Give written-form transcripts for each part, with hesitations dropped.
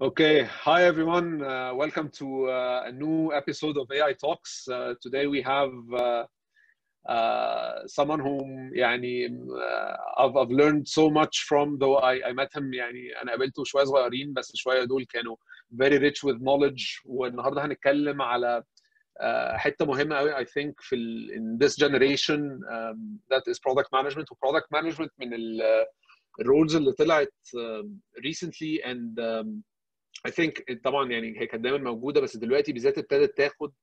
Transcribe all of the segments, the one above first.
Okay, hi everyone. Welcome to a new episode of AI Talks. Today we have someone whom I've learned so much from, though I met him. أنا قابلته شوية صغيرين بس شوية دول كانوا very rich with knowledge. والنهارده هنتكلم على حتة مهمة قوي I think in this generation that is product management. Product management من الرولز اللي طلعت recently and I think طبعا هي كانت دايما موجوده بس دلوقتي بالذات ابتدت تاخد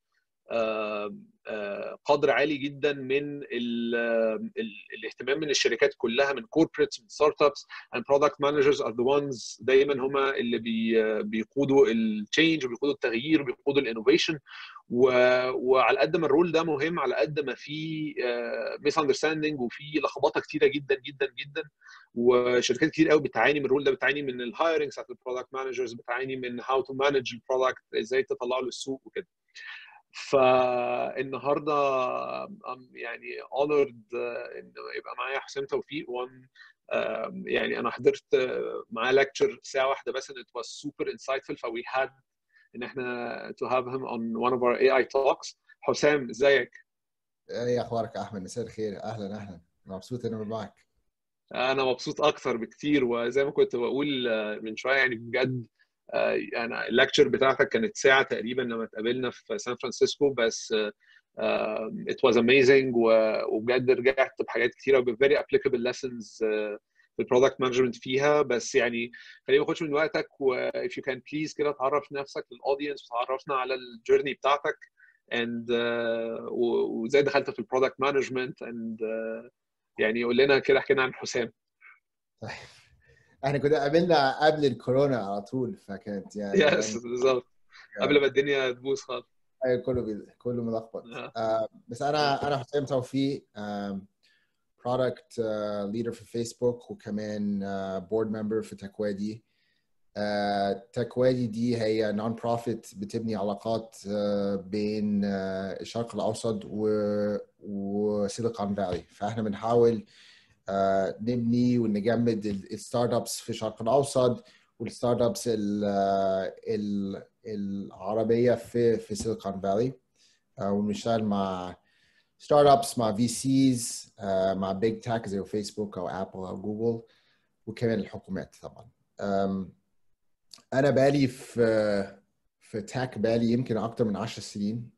قدر عالي جدا من الاهتمام من الشركات كلها، من corporates من ستارت ابس. and product managers are the ones دايما هما اللي بيقودوا التشينج وبيقودوا التغيير وبيقودوا الانوفيشن. وعلى قد ما الرول ده مهم على قد ما في ميس اندرستاندينج وفي لخبطه كتيره جدا جدا جدا. وشركات كتير قوي بتعاني من الرول ده، بتعاني من الهايرنج بتاعت البرودكت مانجرز، بتعاني من هاو تو مانج البرودكت، ازاي تطلعه للسوق وكده. فالنهارده honored انه يبقى معايا حسام توفيق. انا حضرت معاه لكتشر ساعه واحده بس and it was super insightful. فوي had ان احنا to have him on one of our AI talks. حسام ازيك؟ ايه اخبارك يا احمد؟ مساء الخير. اهلا مبسوط ان انا معاك. انا مبسوط اكتر بكتير، وزي ما كنت بقول من شويه بجد انا اللكتشر بتاعتك كانت ساعه تقريبا لما اتقابلنا في سان فرانسيسكو، بس it was amazing. وبجد رجعت بحاجات كتيره و very applicable lessons في البرودكت مانجمنت فيها. بس خلينا ما ناخدش من وقتك، و if you can please كده تعرف نفسك للاودينس وتعرفنا على الجيرني بتاعتك and وازاي دخلت في البرودكت مانجمنت and قول لنا كده، احكي لنا عن حسام. طيب احنا كنا قابلنا قبل الكورونا على طول، فكانت يس بالظبط قبل ما الدنيا تبوظ خالص. كله ملخبط. بس انا حسام توفيق، برودكت ليدر في فيسبوك، وكمان بورد ممبر في تكوادي. تكوادي دي هي نون بروفيت بتبني علاقات بين الشرق الاوسط وسيليكون فالي. فاحنا بنحاول نبني ونجمد الستارت ابس في الشرق الاوسط والستارت ابس العربيه في سيليكون فالي، ونشتغل مع ستارت ابس، مع في سيز، مع بيج تاك زي فيسبوك او ابل او جوجل، وكمان الحكومات طبعا. انا بالي في تاك بالي يمكن اكتر من 10 سنين،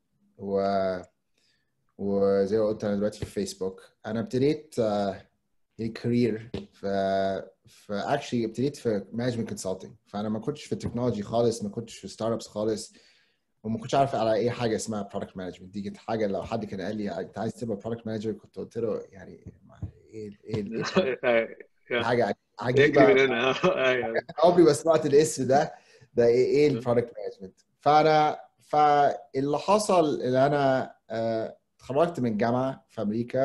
وزي ما قلت انا دلوقتي في فيسبوك. انا ابتديت الكارير اكشلي ابتديت في مانجمنت كونسلتنج. فانا ما كنتش في التكنولوجي خالص، ما كنتش في ستارت ابس خالص، وما كنتش عارف على اي حاجه اسمها برودكت مانجمنت. دي كانت حاجه لو حد كان قال لي انت عايز تبقى برودكت مانجر كنت قلت له ايه حاجه عجيبه. عمري ما سمعت الاسم ده ايه البرودكت مانجمنت. فاللي حصل ان انا اتخرجت من الجامعه في امريكا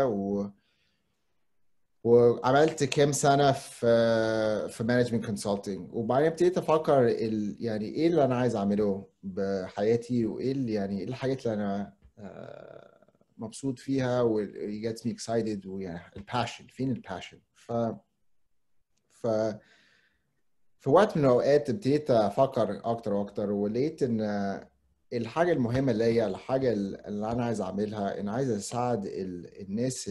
وعملت كام سنه في مانجمنت كونسلتنج، وبعدين ابتديت افكر ايه اللي انا عايز اعمله بحياتي، وايه ايه الحاجات اللي انا مبسوط فيها و gets me excited، الباشن. فين الباشن؟ في وقت من الاوقات ابتديت افكر اكتر واكتر، ولقيت ان الحاجه المهمه اللي هي الحاجه اللي انا عايز اعملها ان عايز اساعد الناس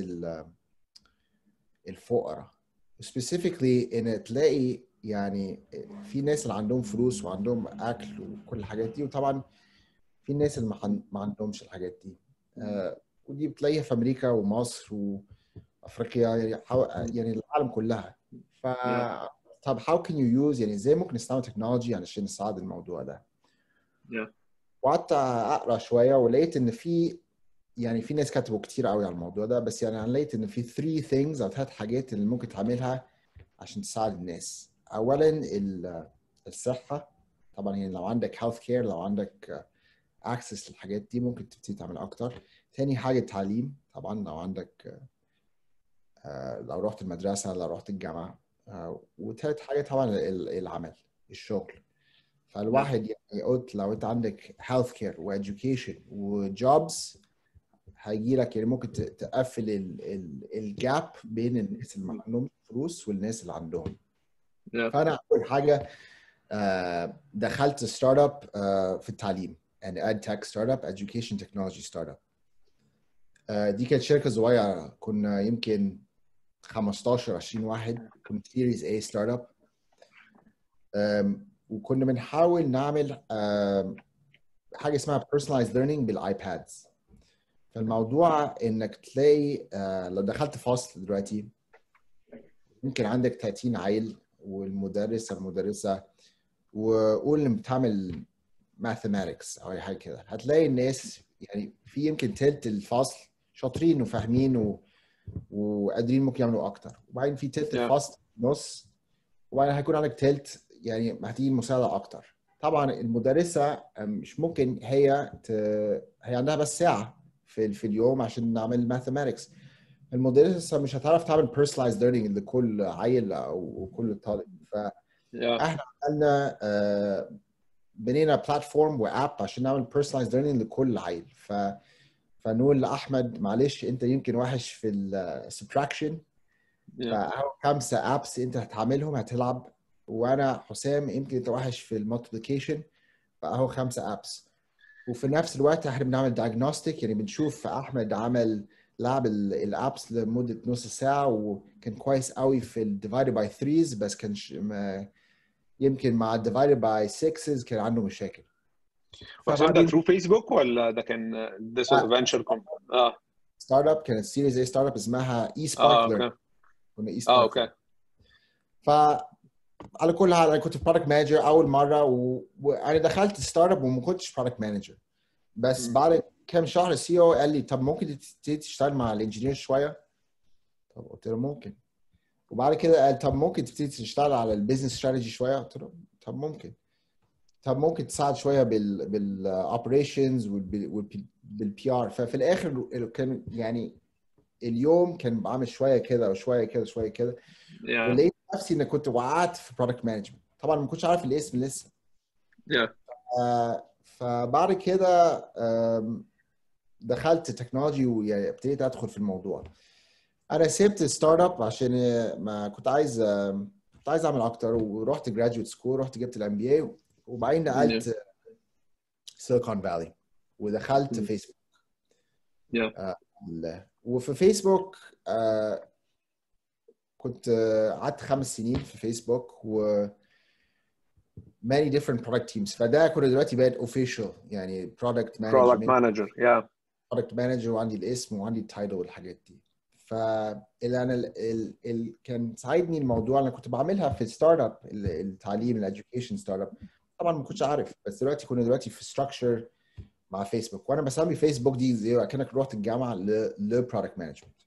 الفقراء، specifically ان تلاقي في ناس اللي عندهم فلوس وعندهم اكل وكل الحاجات دي، وطبعا في ناس اللي ما عندهمش الحاجات دي. ودي بتلاقيها في امريكا ومصر وافريقيا، العالم كلها. طب how can you use ازاي ممكن نستعمل تكنولوجي علشان نساعد الموضوع ده؟ وقعدت اقرا شويه ولقيت ان في ناس كتبوا كتير قوي على الموضوع ده، بس انا لقيت ان في 3 things او 3 حاجات اللي ممكن تعملها عشان تساعد الناس. اولا الصحه طبعا، لو عندك health care، لو عندك access للحاجات دي ممكن تبتدي تعمل اكتر. تاني حاجه التعليم طبعا، لو عندك لو رحت المدرسه، لو رحت الجامعه. وثالث حاجه طبعا العمل، الشغل. فالواحد قلت لو انت عندك health care وeducation وjobs هيجي لك ممكن تقفل الجاب بين الناس اللي ما عندهم فلوس والناس اللي عندهم. فانا اول حاجه دخلت ستارت اب في التعليم and ed tech startup education technology startup. دي كانت شركه صغيره، كنا يمكن 15 20 واحد، كنا سيريز A ستارت اب. وكنا بنحاول نعمل حاجه اسمها personalized learning بالايبادز. فالموضوع انك تلاقي لو دخلت فصل دلوقتي ممكن عندك 30 عيل والمدرسه وقول ان بتعمل mathematics او اي حاجه كده، هتلاقي الناس يعني في يمكن تلت الفصل شاطرين وفاهمين وقادرين ممكن يعملوا اكتر، وبعدين في تلت الفصل نص، وبعدين هيكون عندك تلت يعني هتيجي مساعده اكتر. طبعا المدرسه مش ممكن هي عندها بس ساعه في اليوم عشان نعمل mathematics. المدرسه مش هتعرف تعمل personalized learning لكل عيل او كل طالب. فاحنا عملنا بنينا بلاتفورم واب عشان نعمل personalized learning لكل عيل. فنقول لاحمد معلش انت يمكن وحش في السبتراكشن، فاهو 5 ابس انت هتعملهم هتلعب، وانا حسام يمكن انت وحش في المالتيبليكيشن، فاهو 5 ابس. وفي نفس الوقت احنا بنعمل دايجنوستيك، يعني بنشوف احمد عمل لعب الابس لمده نص ساعه وكان كويس قوي في الديفايد باي 3 بس كان يمكن مع الديفايد باي 6 كان عنده مشاكل. وعشان ده ثرو فيسبوك ولا ده كان فينشر ستارت اب؟ كانت سيريز اي ستارت اب اسمها اي سبارك ليرن. كنا اي سبارك. اوكي. فعلى كل حال انا كنت برودكت مانجر اول مره وانا دخلت ستارت اب وما كنتش برودكت مانجر، بس بعد كام شهر السي او قال لي طب ممكن تبتدي تشتغل مع الانجينير شويه؟ طب قلت له ممكن. وبعد كده قال طب ممكن تبتدي تشتغل على البيزنس استراتيجي شويه؟ قلت له طب ممكن. طب ممكن تساعد شويه بالاوبريشنز والبي ار. ففي الاخر كان يعني اليوم كان بعمل شويه كده وشويه كده شويه كده، ولقيت نفسي ان كنت وقعت في برودكت مانجمنت. طبعا ما كنتش عارف الاسم لسه. فبعد كده دخلت تكنولوجي وابتديت ادخل في الموضوع. انا سبت ستارت اب عشان ما كنت عايز اعمل اكتر، ورحت جراجويت سكول، رحت جبت الام بي اي، وبعدين نقلت سيليكون فالي ودخلت فيسبوك. وفي فيسبوك كنت قعدت 5 سنين في فيسبوك و many different product teams. فده كنا دلوقتي بقت official يعني product manager product manager، وعندي الاسم وعندي التايتل والحاجات دي. فاللي انا اللي كان ساعدني الموضوع انا كنت بعملها في ستارت اب التعليم الاديوكيشن ستارت اب، طبعا ما كنتش عارف، بس كنا دلوقتي في ستراكشر مع فيسبوك، وانا بسمي فيسبوك دي زي كانك رحت الجامعه لبرودكت مانجمنت.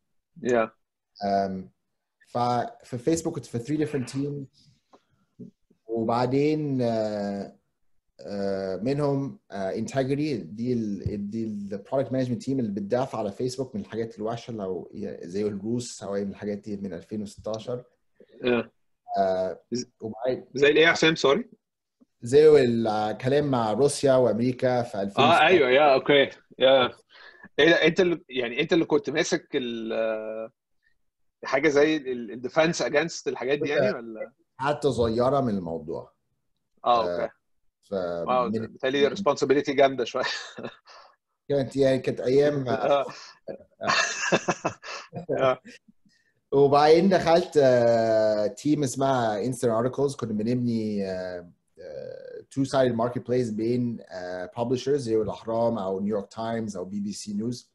ففي فيسبوك كنت في 3 different teams، وبعدين منهم انتجري دي البرودكت مانجمنت تيم اللي بتدافع على فيسبوك من الحاجات الوحشه لو زي الروس او من الحاجات دي من 2016. زي الايه يا حسام؟ سوري. زي الكلام مع روسيا وامريكا في 2016. ايوه اوكي. ايه ده، انت اللي كنت ماسك حاجه زي الديفense اجينست الحاجات دي يعني، ولا حتى صغيره من الموضوع؟ اوكي. بالتالي responsibility جامده شويه. كانت ايام. وبعدين دخلت تيم اسمها انستنت ارتكلز، كنا بنبني تو سايد ماركت بليس بين publishers زي الاهرام او نيويورك تايمز او بي بي سي نيوز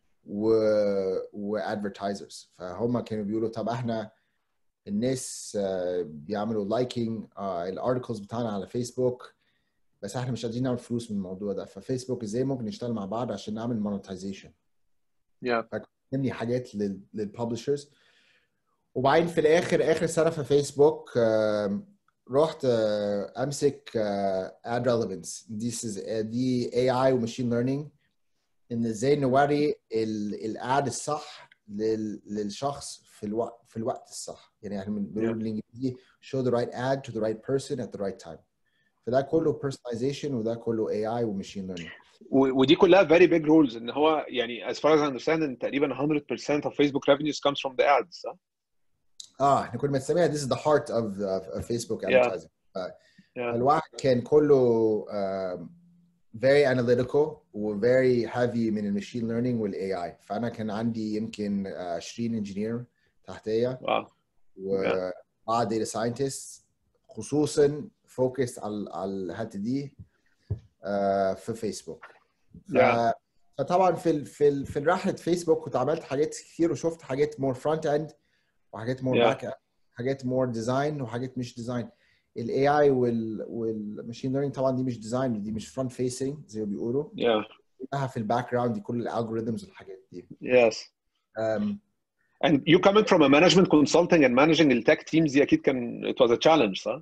وادفرتايزرز. فهم كانوا بيقولوا طب احنا الناس بيعملوا لايكينج الارتكلز بتاعنا على فيسبوك، بس احنا مش قادرين نعمل فلوس من الموضوع ده، ففيسبوك ازاي ممكن نشتغل مع بعض عشان نعمل مونتايزيشن. فكنا حاجات للببلشرز. وبعدين في الاخر اخر سنه في فيسبوك رحت امسك ad relevance. دي اي اي وماشين ليرنينج، ان ازاي نوري الاد الصح للشخص في الوقت الصح. يعني احنا بنقول بالانجليزي show the right ad to the right person at the right time. فده كله personalization وده كله AI وماشين ليرنينج. ودي كلها very big rules، ان هو يعني as far as I understand ان تقريبا 100% of Facebook revenues comes from the ads. صح؟ احنا كنا بنسميها this is the heart of Facebook advertising. الواحد كان كله very analytical و very heavy من الماشين ليرنينج والاي اي. فانا كان عندي يمكن 20 انجينير تحتيا وبعض داتا ساينتست خصوصا فوكس على الحته دي في فيسبوك. فطبعا في رحله فيسبوك كنت عملت حاجات كتير وشفت حاجات مور فرونت اند وحاجات مور باك اند، حاجات مور ديزاين وحاجات مش ديزاين. الاي اي والماشين ليرنينج طبعا دي مش ديزاين، دي مش فرونت فيسنج زي ما بيقولوا. في الباك جراوند دي كل الالجوريثمز والحاجات دي. And you coming from a management consulting and managing the tech teams دي أكيد كان it was a challenge صح؟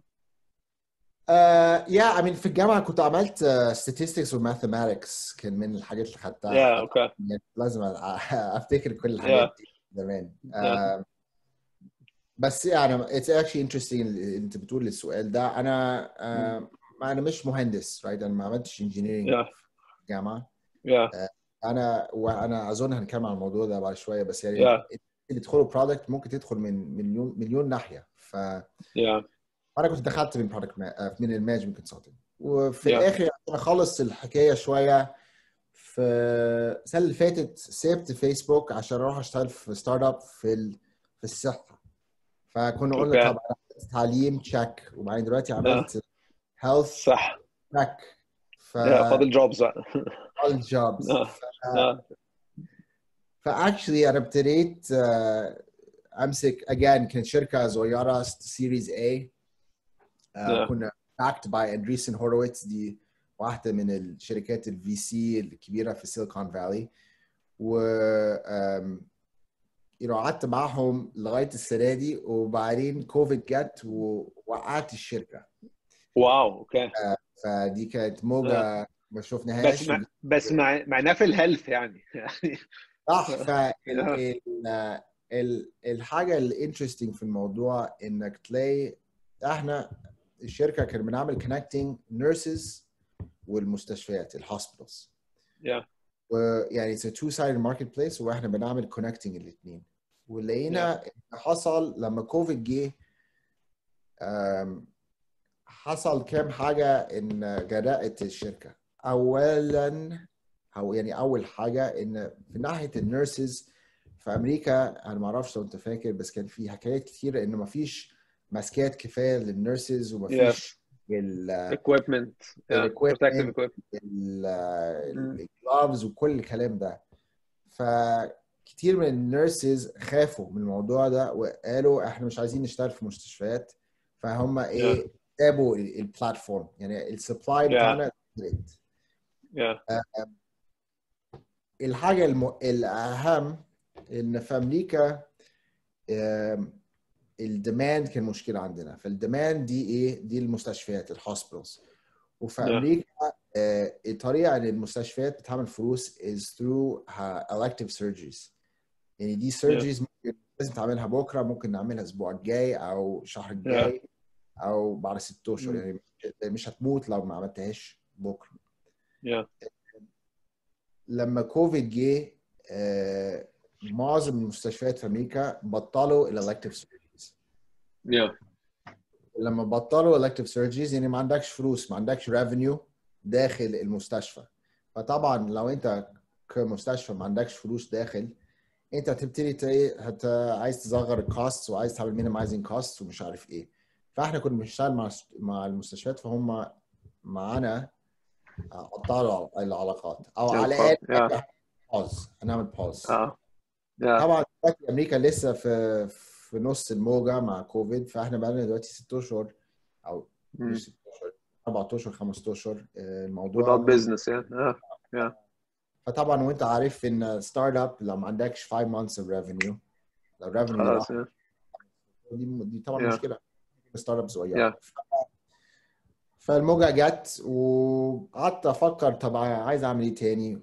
I mean في الجامعة كنت عملت statistics و mathematics كان من الحاجات اللي خدتها. يعني لازم أفتكر كل الحاجات دي زمان. بس يعني it's actually interesting أنت بتقول السؤال ده. أنا مش مهندس right؟ أنا ما عملتش engineering في الجامعة. وأنا أظن هنتكلم عن الموضوع ده بعد شوية. بس يعني تدخلوا product ممكن تدخل من مليون ناحية. انا كنت دخلت من برودكت من المانجمنت كونسلتنج. وفي الاخر عشان اخلص الحكايه شويه في السنه اللي فاتت سبت فيسبوك عشان اروح اشتغل في ستارت اب في الصحه. فكنا قلنا طبعا تعليم تشيك، وبعدين دلوقتي عملت هيلث صح تشيك. فاضل جوبز فاضل جوبز. فاكشلي انا ابتديت امسك again كانت شركه صغيره سيريز A. كنا backed by Andreessen Horowitz، دي واحدة من الشركات الفي سي الكبيرة في سيليكون فالي. و قعدت معهم لغاية السنة دي، وبعدين كوفيد جت ووقعت الشركة. واو اوكي. فدي كانت موجة ما شفناهاش. بس معناه في الهيلث يعني صح. الحاجة الانترستينج في الموضوع انك تلاقي احنا الشركه كان بنعمل كونكتنج نيرسز والمستشفيات الهوسبيتالز. ويعني it's a two-sided marketplace واحنا بنعمل كونكتنج الاثنين. ولقينا حصل لما كوفيد جه حصل كام حاجه ان جرأت الشركه. اولا اول حاجه ان في ناحيه النيرسز في امريكا، انا ما اعرفش لو انت فاكر بس كان في حكايات كثيره انه ما فيش ماسكات كفايه للنيرسز ومفيش الاكويبمنت الجلافز وكل الكلام ده. فكتير من النيرسز خافوا من الموضوع ده وقالوا احنا مش عايزين نشتغل في مستشفيات. فهم سابوا البلاتفورم، يعني السبلاي بتاعنا الحاجه الاهم ان في امريكا الديماند كان مشكله عندنا. فالديماند دي دي المستشفيات الهوسبيتالز. وفي امريكا الطريقه ان المستشفيات بتعمل فلوس is through elective surgeries. يعني دي surgeries ممكن لازم تعملها بكره، ممكن نعملها الاسبوع الجاي او الشهر الجاي او بعد 6 اشهر. يعني مش هتموت لو ما عملتهاش بكره. لما كوفيد جه معظم المستشفيات في امريكا بطلوا elective surgeries. لما بطلوا elective surgeries يعني ما عندكش فلوس، ما عندكش revenue داخل المستشفى. فطبعا لو انت كمستشفى ما عندكش فلوس داخل، انت هتبتدي عايز تصغر الكوست وعايز تعمل minimizing costs ومش عارف ايه. فاحنا كنا بنشتغل مع المستشفيات، فهم معانا قطعوا العلاقات او على الاقل هنعمل باوز. طبعا دلوقتي امريكا لسه في نص الموجه مع كوفيد، فاحنا بقى لنا دلوقتي 6 اشهر او مش 6 اشهر 4 اشهر 5 اشهر الموضوع without business. فطبعا وانت عارف ان ستارت اب لو ما عندكش 5 months of revenue، لو revenue دي طبعا مشكله ستارت اب صغيره. فالموجه جت وقعدت افكر طب عايز اعمل ايه تاني.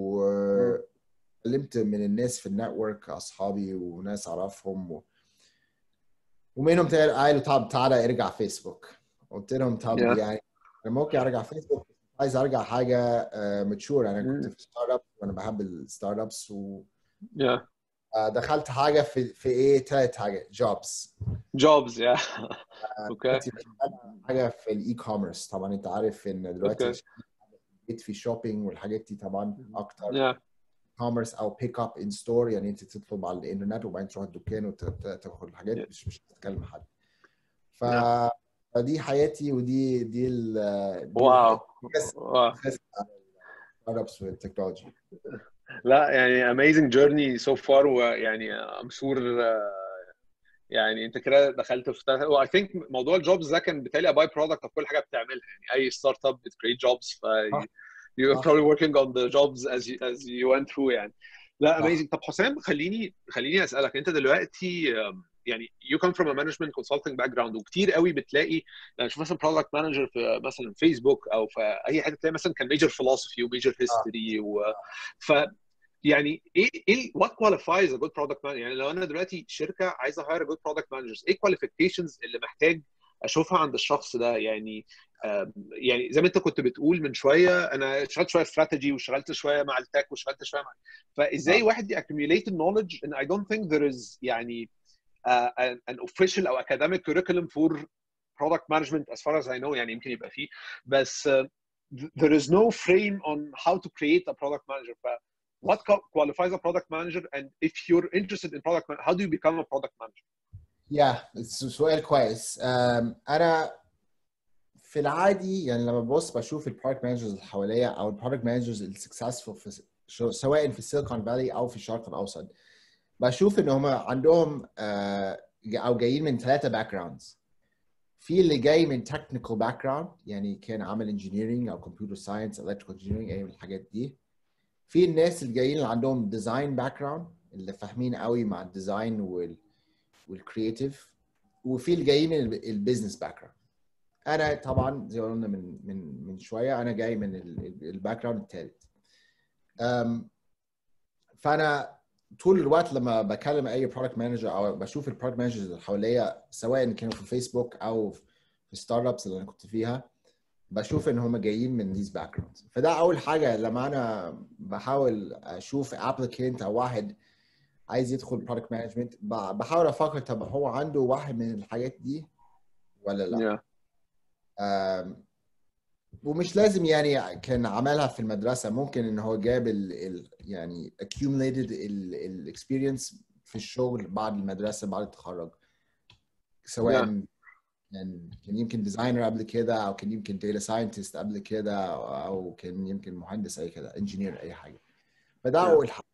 وكلمت من الناس في النتورك اصحابي وناس اعرفهم ومنهم قالوا طب تعالى ارجع فيسبوك. قلت لهم طب يعني انا ممكن ارجع فيسبوك، عايز ارجع حاجه ماتشور. انا كنت في ستارت اب وانا بحب الستارت ابس دخلت حاجه في ايه، ثلاث حاجات جوبز. جوبز يا اوكي حاجه في الاي كوميرس. طبعا انت عارف ان دلوقتي اوكي بقيت في شوبينج والحاجات دي طبعا اكتر يا كوميرس او بيك اب ان ستور، يعني انت تطلب على الانترنت وبعدين تروح الدكان وتاخد الحاجات، مش تتكلم مع حد. فدي حياتي، دي واو بس واو ستارت ابس والتكنولوجي. لا يعني amazing journey so far ويعني I'm sure يعني انت كده دخلت في و I think موضوع الجوبز ده كان بالتالي باي برودكت اوف كل حاجه بتعملها، يعني اي ستارت اب بتكريت جوبز ف صح you're صح probably working on the jobs as you went through يعني. لا صح. amazing. طب حسام خليني اسالك انت دلوقتي يعني you come from a management consulting background وكتير قوي بتلاقي يعني شوف مثلا product manager في مثلا فيسبوك او في اي حته تلاقي مثلا كان major philosophy وميجر history ف يعني ايه what qualifies a good product manager؟ يعني لو انا دلوقتي شركه عايزه hire a good product managers، ايه qualifications اللي محتاج اشوفها عند الشخص ده؟ يعني يعني زي ما انت كنت بتقول من شويه، انا اشتغلت شويه استراتيجي واشتغلت شويه مع التك واشتغلت شويه مع، فازاي واحد accumulate knowledge and I don't think there is يعني an official او academic curriculum for product management as far as I know، يعني يمكن يبقى فيه بس there is no frame on how to create a product manager. What qualifies a product manager, and if you're interested in product how do you become a product manager? سؤال كويس. انا في العادي يعني لما ببص بشوف البرودكت مانجرز اللي حواليا او البرودكت مانجرز السكسسفul في سواء في السيليكون فالي او في الشرق الاوسط، بشوف ان هم عندهم او جايين من ثلاثه باك جراوندز. في اللي جاي من تكنيكال باك جراوند، يعني كان عامل انجينيرنج او كمبيوتر ساينس الكتريكال انجينيرنج اي من الحاجات دي. في الناس اللي جايين اللي عندهم ديزاين باك جراوند اللي فاهمين قوي مع الديزاين والكرييتيف. وفي اللي جايين من البيزنس باك جراوند. انا طبعا زي ما قلنا من شويه انا جاي من الباك جراوند الثالث. فانا طول الوقت لما بكلم اي برودكت مانجر او بشوف البرودكت مانجرز اللي حواليا سواء كانوا في فيسبوك او في ستارت ابس اللي انا كنت فيها، بشوف ان هم جايين من these backgrounds. فده اول حاجه لما انا بحاول اشوف ابلكينت او واحد عايز يدخل برودكت مانجمنت، بحاول افكر طب هو عنده واحد من الحاجات دي ولا لا. Yeah. ومش لازم يعني كان عملها في المدرسه، ممكن ان هو جاب يعني accumulated experience في الشغل بعد المدرسه بعد التخرج، Yeah. سواء يعني كان يمكن ديزاينر قبل كده او كان يمكن داتا ساينتست قبل كده او كان يمكن مهندس اي كده انجينير اي حاجه. فده Yeah. اول حاجه.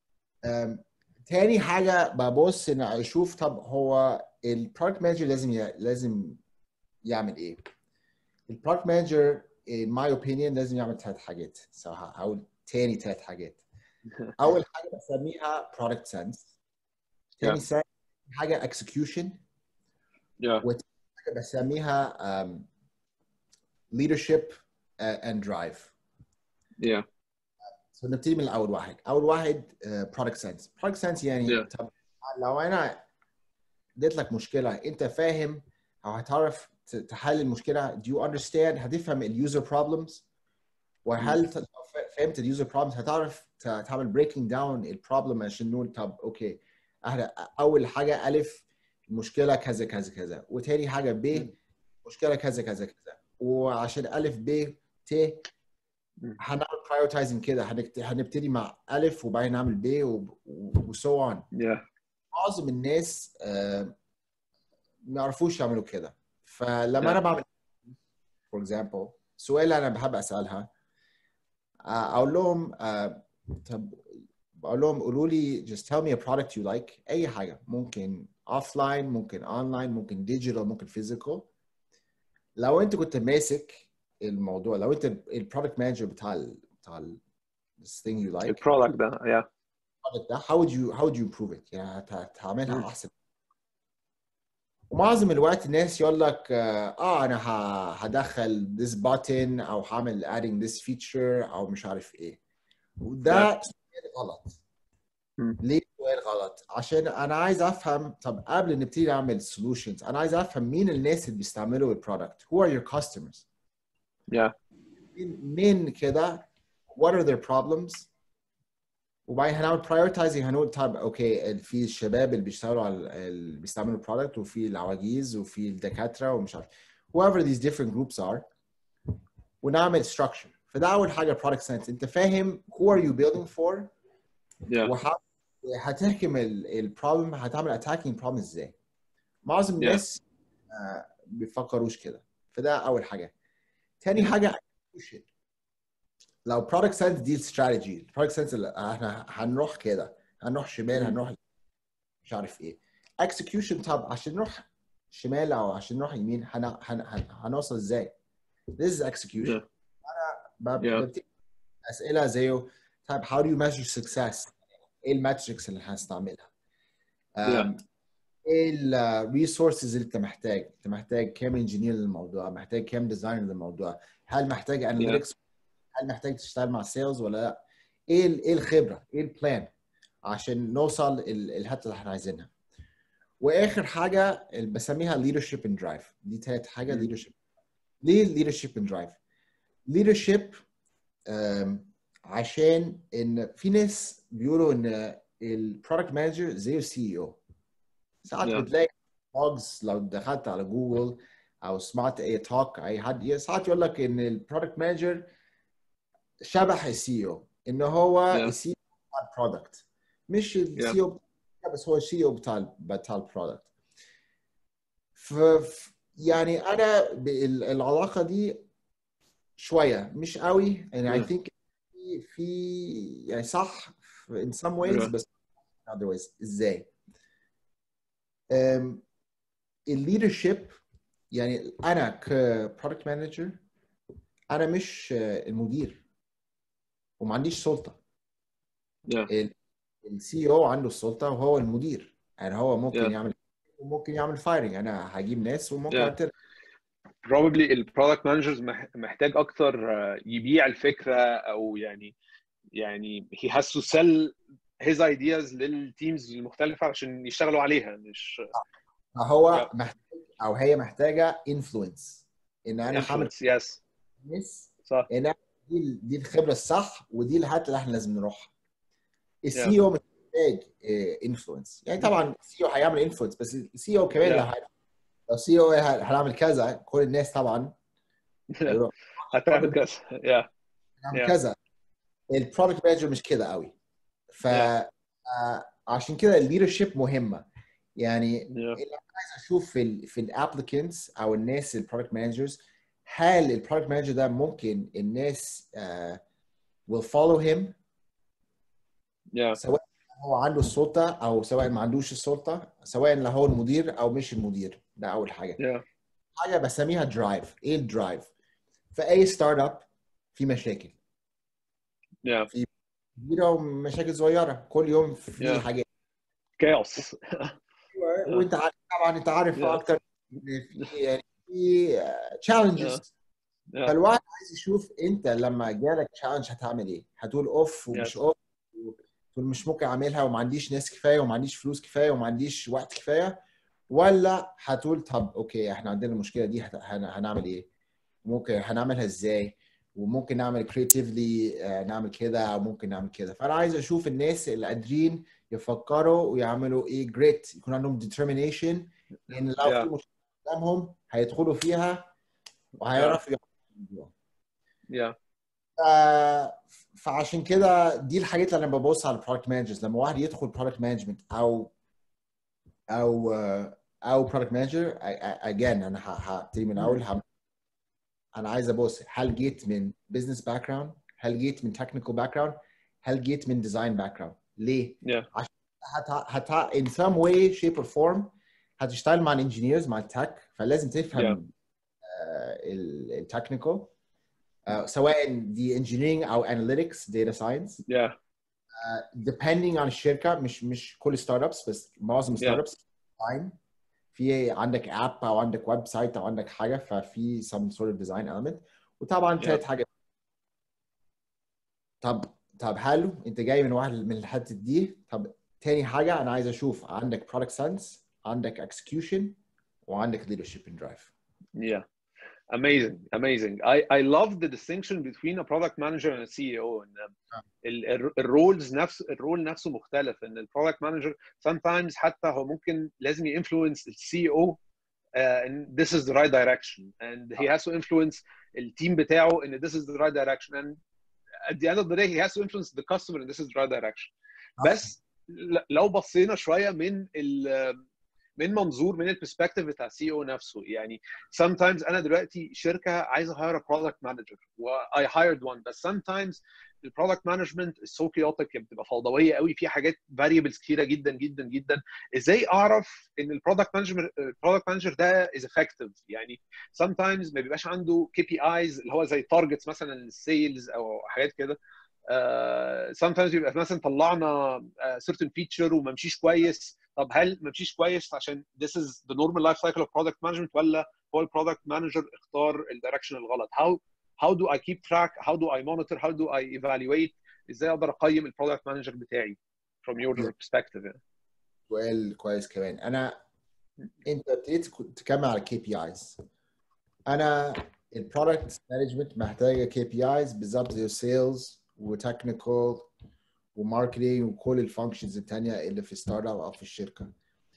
تاني حاجه ببص ان اشوف طب هو البرودكت مانجر لازم يعمل ايه. البرودكت مانجر in my opinion لازم يعمل ثلاث حاجات صراحه، او تاني ثلاث حاجات. اول حاجه بسميها product sense. Yeah. تاني حاجه execution. Yeah. وتاني حاجه بسميها leadership and drive. Yeah. نبتدي من اول واحد. اول واحد product sense. product sense يعني Yeah. طب لو انا اديت لك مشكله انت فاهم او هتعرف تحل المشكله، do you understand، هتفهم اليوزر بروبلمز، وهل فهمت اليوزر بروبلمز هتعرف تعمل بريكنج داون البروبلم عشان نقول طب اوكي اول حاجه الف المشكله كذا كذا كذا، وتاني حاجه ب مشكله كذا كذا كذا، وعشان الف ب ت هنعمل prioritizing كده، هنبتدي مع الف وبعدين نعمل ب وسو اون. Yeah. معظم الناس ما يعرفوش يعملوا كده. فلما انا Yeah. بعمل فور اكزامبل سؤال اللي انا بحب اسالها، اقول لهم طب بقول لهم قولوا لي just tell me a product you like. اي حاجه، ممكن offline ممكن online ممكن digital ممكن physical. لو انت كنت ماسك الموضوع، لو انت البرودكت مانجر بتاع this thing you like البرودكت ده yeah. product ده how would you improve it، يعني هتعملها احسن. ومعظم الوقت الناس يقول لك انا هدخل this button او هعمل adding this feature او مش عارف ايه. وده سؤال غلط. ليه سؤال غلط؟ عشان انا عايز افهم طب قبل نبتدي نعمل solutions انا عايز افهم مين الناس اللي بيستعملوا البرودكت. who are your customers؟ Yeah. مين كده what are their problems وبعدين هنعمل prioritizing، هنقول طب اوكي في الشباب اللي بيشتغلوا على اللي بيستعملوا البرودكت، وفي العواجيز، وفي الدكاتره، ومش عارف whoever these different groups are، ونعمل structure. فده اول حاجه product sense. انت فاهم who are you building for، وهتحكم البروبلم، هتعمل attacking problem ازاي. معظم الناس بيفكروش كده. فده اول حاجه. تاني حاجه execution. لو product sense دي strategy، product sense احنا هنروح كده، هنروح شمال، هنروح مش عارف ايه. execution طب عشان نروح شمال او عشان نروح يمين هنوصل ازاي؟ this is execution. انا ببتدي اسئله زيه طيب how do you measure success؟ ايه الماتريكس اللي هنستعملها؟ ايه الريسورسز اللي انت محتاج كام انجينير للموضوع، محتاج كام ديزاينر للموضوع، هل محتاج اناليتكس، هل محتاج تشتغل مع سيلز ولا لا، ايه الخبره، ايه البلان عشان نوصل الحته اللي احنا عايزينها. واخر حاجه اللي بسميها leadership and drive. دي تالت حاجه leadership. ليه leadership and drive؟ leadership عشان ان في ناس بيقولوا ان البرودكت مانجر زي السي او. ساعات بتلاقي بوجز لو دخلت على جوجل او سمعت اي توك اي حد ساعات يقول لك ان البرودكت مانجر شبه السي او، ان هو السي او بتاع البرودكت، مش السي او بس هو السي او بتاع البرودكت. يعني انا العلاقه دي شويه مش قوي يعني. I think في يعني صح in some ways بس in other ways. ازاي؟ الليدرشيب يعني انا كبرودكت مانجر انا مش المدير وما عنديش سلطه. السي او عنده السلطه وهو المدير. يعني هو ممكن يعمل فايرنج. انا هجيب ناس وممكن probably البرودكت مانجرز محتاج اكتر يبيع الفكره، او يعني he has to sell his ideas للتيمز المختلفه عشان يشتغلوا عليها. مش هو محتاج او هي محتاجه influence، ان انا هعمل yes صح. ان دي الخبره الصح ودي الحته اللي احنا لازم نروحها. السي او محتاج influence. يعني طبعا السي او هيعمل influence، بس السي او كمان لو السي او هنعمل كذا كل الناس طبعا هتعمل كذا هنعمل كذا. البرودكت مانجر مش كده قوي. عشان كده الليدرشيب مهمه. يعني اللي عايز اشوف في الابليكنتس او الناس البرودكت مانجرز، هل البرودكت مانجر ده ممكن الناس will follow him سواء هو عنده السلطه او سواء ما عندوش السلطه، سواء لو هو المدير او مش المدير. ده اول حاجه. حاجه بسميها درايف. ايه الدرايف؟ في اي ستارت اب في مشاكل، في كبيره ومشاكل صغيره، كل يوم في حاجات chaos. وانت عارف طبعا، انت عارف اكتر في challenges. فالواحد عايز يشوف انت لما جالك تشالنج هتعمل ايه. هتقول اوف ومش اوف، تقول مش ممكن اعملها وما عنديش ناس كفايه وما عنديش فلوس كفايه وما عنديش وقت كفايه، ولا هتقول طب اوكي احنا عندنا المشكله دي هنعمل ايه، ممكن هنعملها ازاي، وممكن نعمل كريتيفلي نعمل كده او ممكن نعمل كده. فانا عايز اشوف الناس اللي قادرين يفكروا ويعملوا ايه جريت، يكون عندهم determination ان لو في مشكله قدامهم هيدخلوا فيها وهيعرفوا يعملوا الموضوع. فعشان كده دي الحاجات اللي انا ببص على البرودكت مانجرز. لما واحد يدخل برودكت مانجمنت او برودكت مانجر، اجين انا هبتدي من اول. انا عايز ابص هل جيت من بزنس باك جراوند، هل جيت من تكنيكال باك جراوند، هل جيت من ديزاين باك جراوند. ليه؟ عشان in some way shape or form هتشتغل مع الانجينيرز مع التك، فلازم تفهم التكنيكال سواء دي engineering او analytics data science. depending on الشركه، مش كل ستارت ابس بس معظم ستارت ابس في عندك اب او عندك ويب سايت او عندك حاجه، ففي some sort of design element. وطبعا ثالث حاجه طب حلو انت جاي من واحد من الحته دي. طب تاني حاجه انا عايز اشوف عندك product sense، عندك execution، وعندك leadership and drive. amazing. I love the distinction between a product manager and a CEO. ان الرول نفسه مختلف. ان البرودكت مانجر sometimes حتى هو ممكن لازم يinfluence السي او and this is the right direction, and he has to influence التيم بتاعه ان this is the right direction, and at the end of the day he has to influence the customer and this is the right direction. بس لو بصينا شويه من منظور من البرسبكتيف بتاع السي او نفسه، يعني sometimes انا دلوقتي شركه عايزه هاير برودكت مانجر و I hired one، بس sometimes البرودكت مانجمنت so chaotic، بتبقى فوضويه قوي، في حاجات variables كتيره جدا جدا جدا. ازاي اعرف ان البرودكت مانجر ده is effective؟ يعني sometimes ما بيبقاش عنده KPIs اللي هو زي تارجتس مثلا للسيلز او حاجات كده. sometimes بيبقى مثلا طلعنا certain feature وما مشيش كويس. طب هل ما مشيش كويس عشان this is the normal life cycle of product management، ولا هو البرودكت مانجر اختار الدايركشن الغلط؟ how do I keep track, how do I monitor, how do I evaluate؟ ازاي اقدر اقيم البرودكت مانجر بتاعي from your perspective يعني؟ سؤال كويس كمان. انت ابتديت تكمل على KPIs. انا البرودكت مانجمنت محتاجه KPIs بالظبط زي السيلز وتكنيكال وماركتنج وكل الفانكشنز التانية اللي في ستارت اب او في الشركه.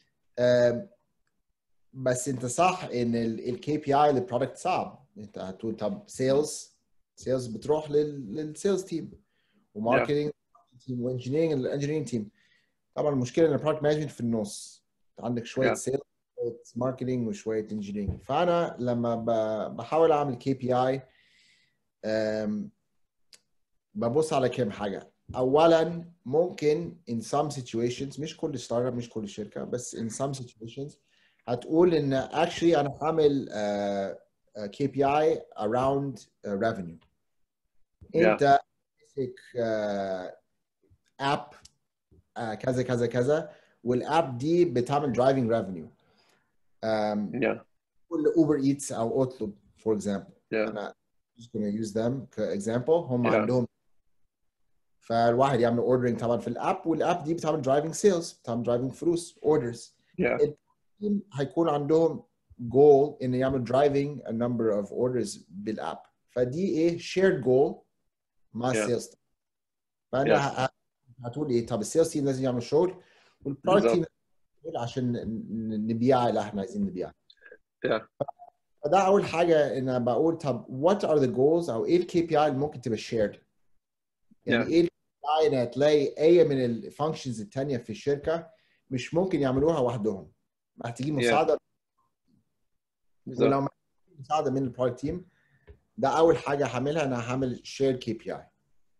بس انت صح ان الكي بي اي للبرودكت صعب. انت هتقول طب سيلز بتروح للسيلز تيم، وماركتنج تيم، وانجينيرنج الانجينيرنج تيم. طبعا المشكله ان البرودكت مانجمنت في النص، عندك شويه سيلز شويه ماركتنج وشويه انجينيرنج. فانا لما بحاول اعمل كي بي اي ببص على كام حاجه. اولا ممكن in some situations، مش كل ستارت اب مش كل شركه، بس in some situations هتقول ان actually انا هعمل KPI around revenue. انت تمسك اب كذا كذا كذا، والاب دي بتعمل driving revenue. كل اوبر ايتس او اطلب for example، انا just gonna use them كexample. هم عندهم فالواحد يعمل اوردرنج طبعا في الاب، والاب دي بتعمل درايفنج سيلز، بتعمل درايفنج فلوس اوردرز. التيم هيكون عندهم جول انه يعمل درايفنج a number of orders بالاب، فدي ايه شيرد جول مع السيلز. فانا هتقول ايه؟ طب السيلز تيم لازم يعمل شغل، والبرودكت تيم عشان نبيع اللي احنا عايزين نبيعه. فده اول حاجه ان انا بقول طب what are the goals او ايه الكي بي اي اللي ممكن تبقى shared. يعني ايه ان هتلاقي اي من الفانكشنز الثانيه في الشركه مش ممكن يعملوها وحدهم، محتاجين مساعده. ولو محتاجين مساعده من البرودكت تيم، ده اول حاجه هعملها، انا هعمل شير كي بي اي.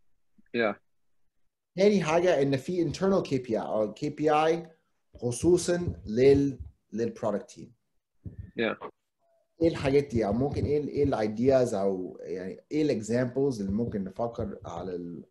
ثاني حاجه ان في internal كي بي اي او كي بي اي خصوصا للبرودكت تيم. ايه الحاجات دي، او ممكن ايه الايدياز، او يعني ايه الاكزامبلز اللي ممكن نفكر على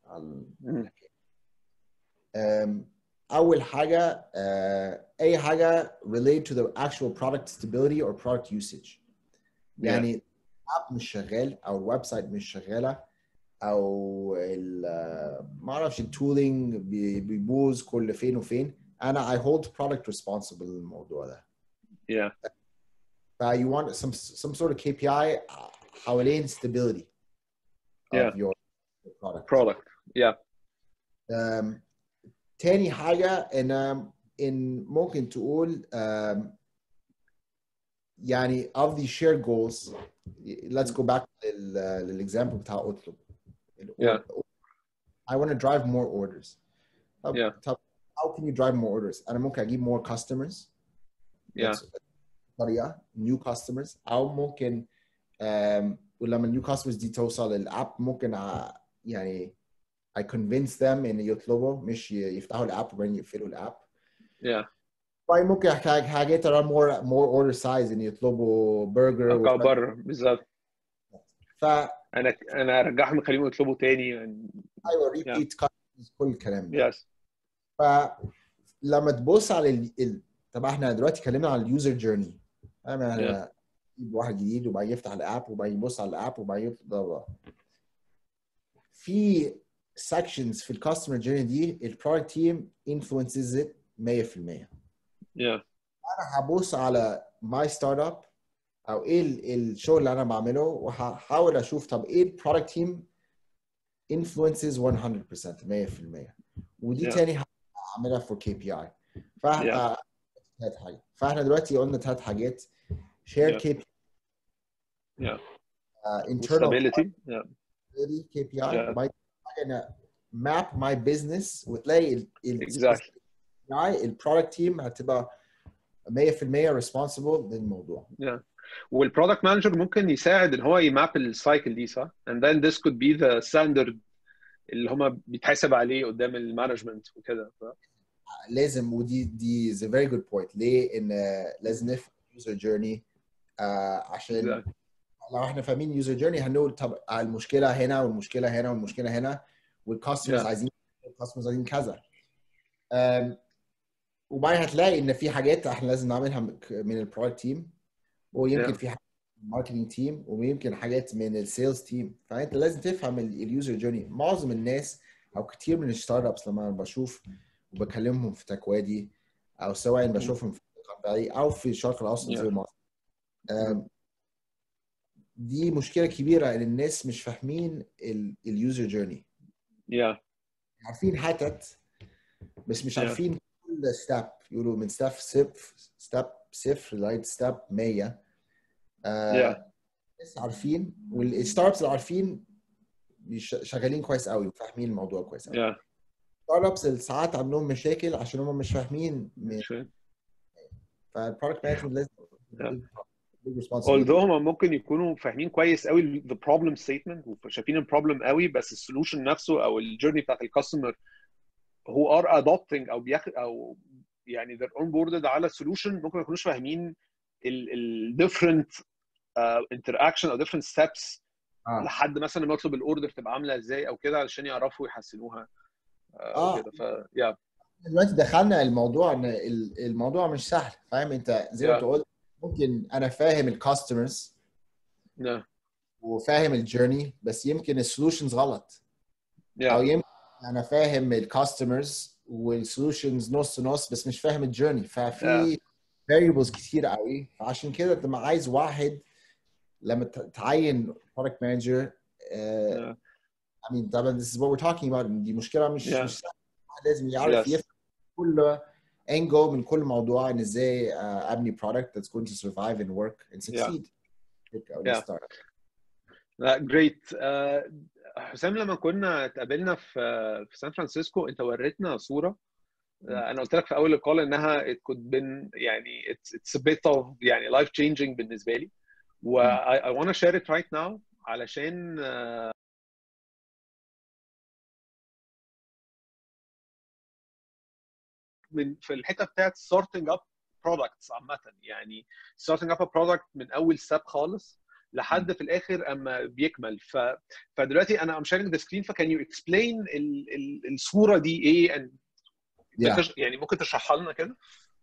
اول حاجه اي حاجه relate to the actual product stability or product usage. يعني الاب مش شغال او الويب سايت مش شغاله او ما اعرفش التولينج بيبوظ كل فين وفين، انا I hold product responsible للموضوع ده. You want some sort of KPI حوالين stability of your product. تاني حاجة إن ممكن تقول يعني of the shared goals. Let's go back للexample بتاع أطلب. I want to drive more orders. How can you drive more orders? أنا ممكن أجيب more customers. طريقة new customers، أو ممكن ولما new customers دي توصل الأب ممكن يعني I convince them إن يطلبوا، مش يفتحوا الأب وبعدين يقفلوا الأب. ممكن حاجات around more order size إن يطلبوا برجر بره بالظبط. أنا أرجعهم أخليهم يطلبوا تاني. أيوة repeat customers كل الكلام ده. فلما تبص على طب احنا دلوقتي اتكلمنا على اليوزر جيرني. أنا يجيب واحد جديد وبعدين يفتح الأب وبعدين يبص على الأب وبعدين يطلب. في sections في الكاستمر جيرني دي البرودكت تيم influences it 100%. انا هبص على my startup او ايه الشغل اللي انا بعمله، وهحاول اشوف طب ايه البرودكت تيم influences 100% 100%. ودي yeah تاني هعملها for KPI. yeah ثلاث حاجات. فاحنا دلوقتي قلنا ثلاث حاجات: shared yeah KPI, yeah internal stability yeah KPI، yeah وبعد كده انا map my business، وتلاقي exactly KPI البرودكت تيم هتبقى 100% responsible للموضوع. yeah والبرودكت مانجر ممكن يساعد ان هو يماب السايكل دي صح and then this could be the standard اللي هم بيتحاسب عليه قدام المانجمنت وكده لازم، ودي is a very good point. ليه؟ ان لازم نفهم user journey. عشان exactly لو احنا فاهمين user journey هنقول طب المشكله هنا والمشكله هنا والمشكله هنا، والكاستمرز yeah عايزين كذا. وبعدين هتلاقي ان في حاجات احنا لازم نعملها من البرودكت تيم، ويمكن yeah في حاجات من الماركتنج تيم، ويمكن حاجات من السيلز تيم. فانت لازم تفهم اليوزر جيرني. معظم الناس او كتير من الستارت ابس لما بشوف وبكلمهم في تكوادي، او سواء بشوفهم في القطاعي او في الشرق الاوسط yeah زي مصر، دي مشكله كبيره ان الناس مش فاهمين اليوزر جيرني. yeah عارفين حتت بس مش yeah عارفين كل ستيب. يقولوا من ستيب 0 لغايه ستيب 100. yeah الناس عارفين، والستارت ابس اللي عارفين شغالين كويس قوي وفاهمين الموضوع كويس قوي. yeah ستارت ابس ساعات عندهم مشاكل عشان هم مش فاهمين sure. فالبرودكت مانجمنت لازم yeah big responsibility. although هم ممكن يكونوا فاهمين كويس قوي the problem statement وشايفين البروبلم قوي بس السولوشن نفسه او الجيرني بتاعت الكاستمر who are adopting او او يعني they're onboarded على solution ممكن ما يكونوش فاهمين ال different interaction او different steps لحد مثلا ما يطلب الاوردر تبقى عامله ازاي او كده علشان يعرفوا يحسنوها او كده يا دلوقتي دخلنا الموضوع ان الموضوع مش سهل. فاهم انت زي ما يا بتقول ممكن انا فاهم الكاستمرز يا وفاهم الجيرني، بس يمكن السولوشنز غلط. او يا يمكن انا فاهم الكاستمرز والسولوشنز نص نص بس مش فاهم الجيرني. يا ففي variables كتير قوي. فعشان كده انت عايز واحد لما تعين product manager. يا I mean طبعا this is what we're talking about. دي مشكلة مش يا سهلة. واحد لازم يعرف يس يفهم كل angle من كل موضوع، ان ازاي ابني product that's going to survive and work and يا succeed. او يا start. لا جريت حسام لما كنا اتقابلنا في سان فرانسيسكو انت وريتنا صوره انا قلت لك في اول الكول انها it could been يعني it's a bit of يعني life changing بالنسبه لي و I want to share it right now علشان من في الحته بتاعت starting up products عامه يعني starting up a product من اول ستاب خالص لحد في الاخر اما بيكمل فدلوقتي انا I'm sharing the screen فcan you explain الصوره دي ايه يعني ممكن تشرحها لنا كده؟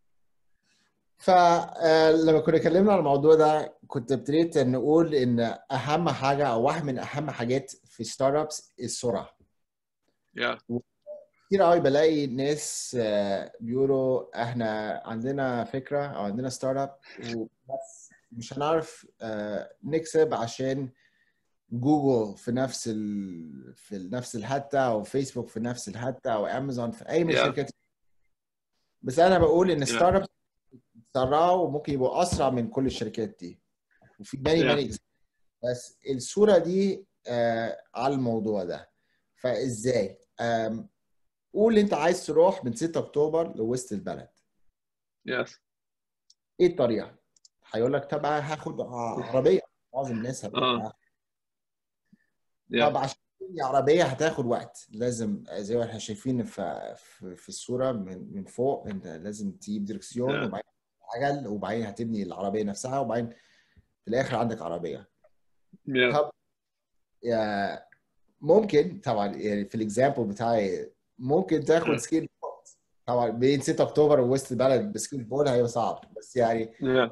فلما كنا اتكلمنا عن الموضوع ده كنت ابتديت نقول ان اهم حاجه او واحد من اهم حاجات في ستارت ابس السرعه. yeah كتير قوي بلاقي ناس بيقولوا احنا عندنا فكره او عندنا ستارت اب وبس مش هنعرف نكسب عشان جوجل في نفس الحته، او فيسبوك في نفس الحته، او امازون في اي من yeah الشركات. بس انا بقول ان yeah ستارت اب سرعوا وممكن يبقوا اسرع من كل الشركات دي، وفي yeah ماني. بس الصوره دي على الموضوع ده. فازاي قول انت عايز تروح من 6 اكتوبر لوسط البلد، yes ايه الطريقه؟ هيقول لك طب هاخد عربيه. معظم الناس هتقول yeah طب عشان تبني عربيه هتاخد وقت. لازم زي ما احنا شايفين في الصوره من فوق، انت لازم تجيب دركسيون yeah وبعدين عجل وبعدين هتبني العربيه نفسها وبعدين في الاخر عندك عربيه. yeah طب ممكن طبعا يعني في الاكزامبل بتاعي ممكن تاخد سكيل بورد. طبعا بين 6 اكتوبر ووسط البلد بسكيل بورد هيبقى صعب، بس يعني yeah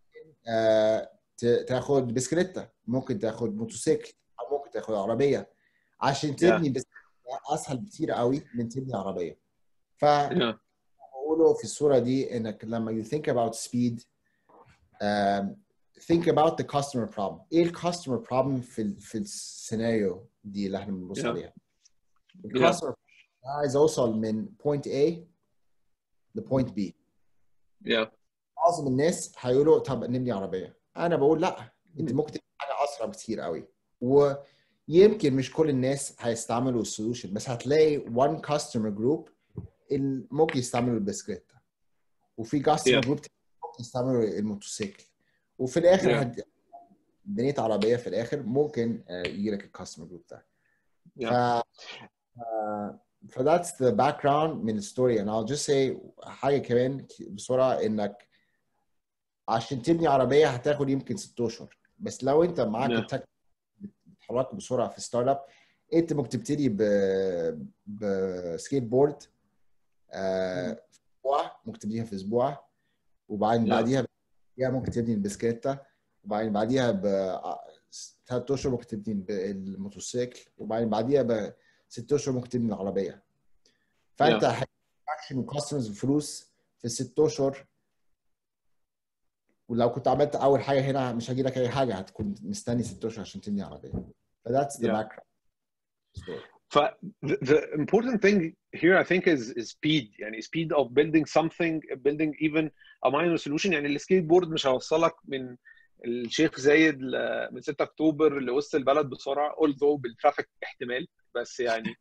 تاخد بسكليتة، ممكن تاخد موتوسيكل، او ممكن تاخد عربيه. عشان yeah تبني بسكليتة اسهل بكتير قوي من تبني عربيه. yeah فبقوله في الصوره دي انك لما you think about speed think about the customer problem. ايه الكاستمر problem في السيناريو دي اللي احنا بنبص عليها؟ الكاستمر عايز اوصل من point A ل point B. معظم الناس هيقولوا طب نبني عربيه. انا بقول لا، انت ممكن تعمل حاجه اسرع بكتير قوي. ويمكن مش كل الناس هيستعملوا السولوشن، بس هتلاقي one customer group اللي ممكن يستعملوا البسكليت، وفي customer group ممكن يستعملوا الموتوسيكل، وفي الاخر بنيت عربيه في الاخر ممكن يجي لك الكاستمر جروب ده. ف that's the background من الستوري. and I'll just say حاجه كمان بسرعه، انك عشان تبني عربيه هتاخد يمكن 6 اشهر، بس لو انت معاك التك بتتحرك بسرعه في ستارت اب، انت ممكن تبتدي بسكيت بورد في اسبوع، ممكن تبنيها في اسبوع، وبعدين بعديها ممكن تبني البسكيتة، وبعدين بعديها ب3 اشهر ممكن تبني الموتوسيكل، وبعدين بعديها ب6 اشهر ممكن تبني العربيه. فانت هتحكي من كاستمرز فلوس في 6 اشهر، ولو كنت عملت اول حاجه هنا مش هجي لك اي حاجه، هتكون مستني 6 اشهر عشان تبني عربيه. فذاتس ذا باك جراوند. The important thing here I think is speed. يعني speed of building something, building even a minor solution. يعني السكيت بورد مش هيوصلك من الشيخ زايد من 6 اكتوبر لوسط البلد بسرعه، although بالترافيك احتمال، بس يعني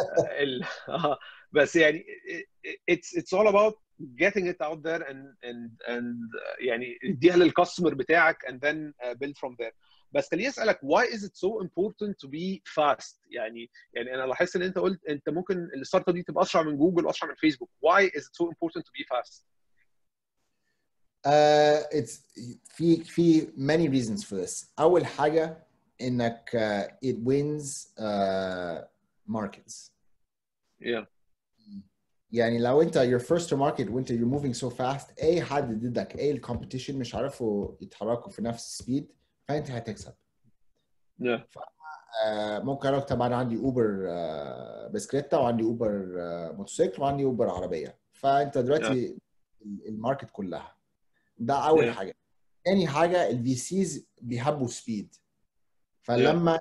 بس يعني it's all about getting it out there and يعني اديها للكاستمر بتاعك and then build from there. بس خليني اسالك why is it so important to be fast؟ يعني انا لاحظت ان انت قلت انت ممكن الستارت اب دي تبقى اسرع من جوجل واسرع من فيسبوك. why is it so important to be fast؟ It's في many reasons for this. أول حاجة إنك it wins markets. يعني لو أنت your first to market وأنت you're moving so fast، أي حد ضدك، أي الكومبيتيشن مش عارفوا يتحركوا في نفس السبيد، فأنت هتكسب. ممكن أنا طبعا عندي أوبر بسكليتة، وعندي أوبر موتوسيكل، وعندي أوبر عربية، فأنت دلوقتي الماركت كلها. ده اول حاجه. تاني حاجه الفي سيز بيحبوا سبيد، فلما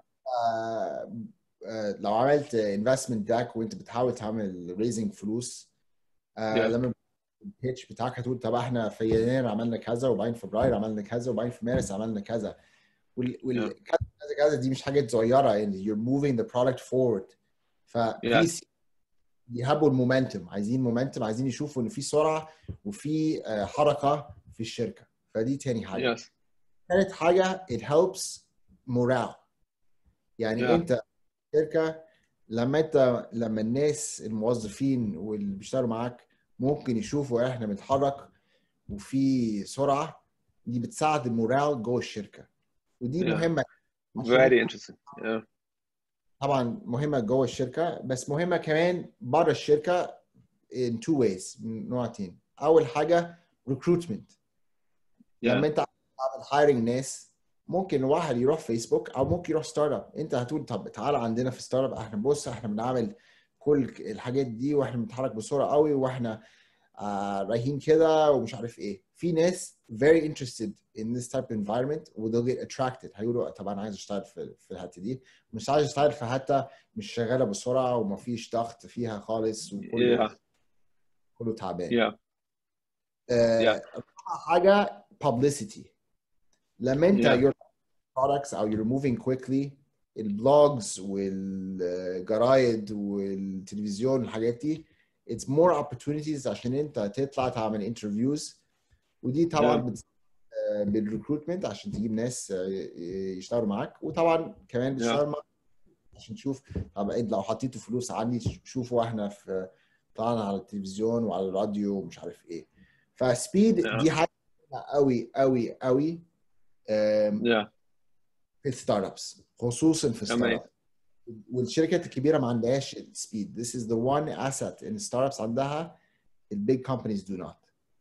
لو عملت انفستمنت باك وانت بتحاول تعمل ريزنج فلوس، لما البيتش بتاعك هتقول طب احنا في يناير عملنا كذا، وبعدين في فبراير عملنا كذا، وبعدين في مارس عملنا كذا، كذا دي مش حاجات صغيره، يعني you're moving the product forward. ففي بيحبوا المومنتم، عايزين مومنتم، عايزين يشوفوا ان في سرعه وفي حركه في الشركه. فدي تاني حاجه. ثالث حاجه it helps morale. يعني انت شركه لما الناس الموظفين واللي بيشتغلوا معاك ممكن يشوفوا احنا بنتحرك وفي سرعه، دي بتساعد المورال جوه الشركه، ودي مهمه. very interesting. طبعا مهمه جوه الشركه، بس مهمه كمان بره الشركه in two ways، من نوعين. اول حاجه recruitment. لما انت عامل hiring ناس، ممكن واحد يروح فيسبوك او ممكن يروح ستارت اب، انت هتقول طب تعالى عندنا في ستارت اب، احنا بص احنا بنعمل كل الحاجات دي، واحنا بنتحرك بسرعه قوي، واحنا رايحين كده ومش عارف ايه. في ناس very interested in this type of environment و they'll get attracted، هيقولوا طب انا عايز اشتغل في الحته دي، مش عايز اشتغل في حته مش شغاله بسرعه ومفيش ضغط فيها خالص وكله كله تعبان. حاجه publicity. لما انت your products او you're moving quickly، البلوجز والجرايد والتلفزيون والحاجات دي it's more opportunities عشان انت تطلع تعمل interviews، ودي طبعا بالريكروتمنت عشان تجيب ناس يشتغلوا معاك، وطبعا كمان بتشتغل معاك عشان تشوف طب لو حطيتوا فلوس عندي شوفوا احنا في طلعنا على التلفزيون وعلى الراديو ومش عارف ايه. فسبيد دي حاجه قوي قوي قوي في الستارت ابس، خصوصا في الستارت اب. والشركات الكبيره ما عندهاش السبيد. This is the one asset in startups عندها البيج companies do not.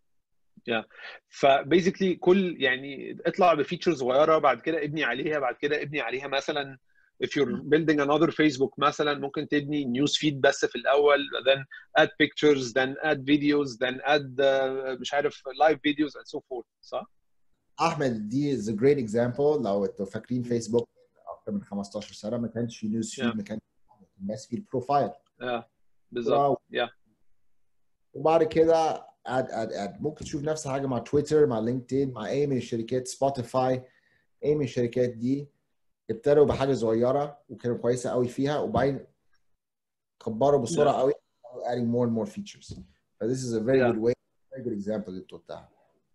فبيزيكلي كل يعني اطلع بفيتشر صغيره، بعد كده ابني عليها، بعد كده ابني عليها. مثلا if you're building another Facebook مثلا، ممكن تبني نيوز فيد بس في الاول، then add pictures, then add videos, then add مش عارف live videos and so forth. صح؟ احمد دي is a great example. لو انتوا فاكرين فيسبوك اكتر من 15 سنه ما كانش في نيوز فيد، ما كانش الناس في البروفايل. بالظبط. وبعد كده ممكن تشوف نفس الحاجه مع تويتر، مع لينكدين، مع اي من الشركات، سبوتيفاي، اي من الشركات دي ابتدوا بحاجه صغيره وكانوا كويسه قوي فيها، وبعدين كبروا بسرعه قوي adding more and more features. So this is a very good way, very good example اللي بتاعها.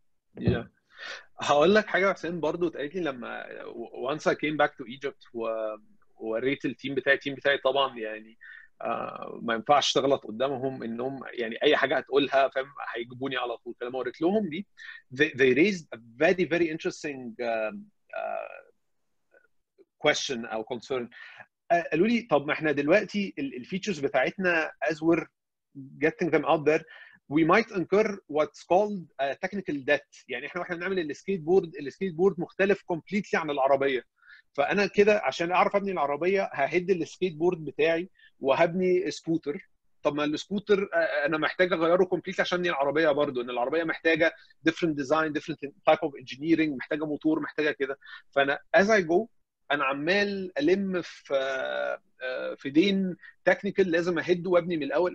هقول لك حاجه يا حسين برضو اتقالت لي لما once I came back to Egypt ووريت التيم بتاعي طبعا يعني ما ينفعش تغلط قدامهم، انهم يعني اي حاجه هتقولها فاهم هيجيبوني على طول. فلما وريت لهم دي they raised a very very interesting question او concern. قالوا لي طب ما احنا دلوقتي الفيتشرز بتاعتنا as we're getting them out there we might incur what's called a technical debt. يعني واحنا بنعمل السكيت بورد مختلف completely عن العربيه. فانا كده عشان اعرف ابني العربيه ههد السكيت بورد بتاعي وهبني سكوتر. طب ما السكوتر انا محتاج اغيره كومبليت عشان ابني العربيه برضو، ان العربيه محتاجه different design different type of engineering، محتاجه موتور، محتاجه كده. فانا as I go انا عمال الم في دين تكنيكال لازم اهد وابني من الاول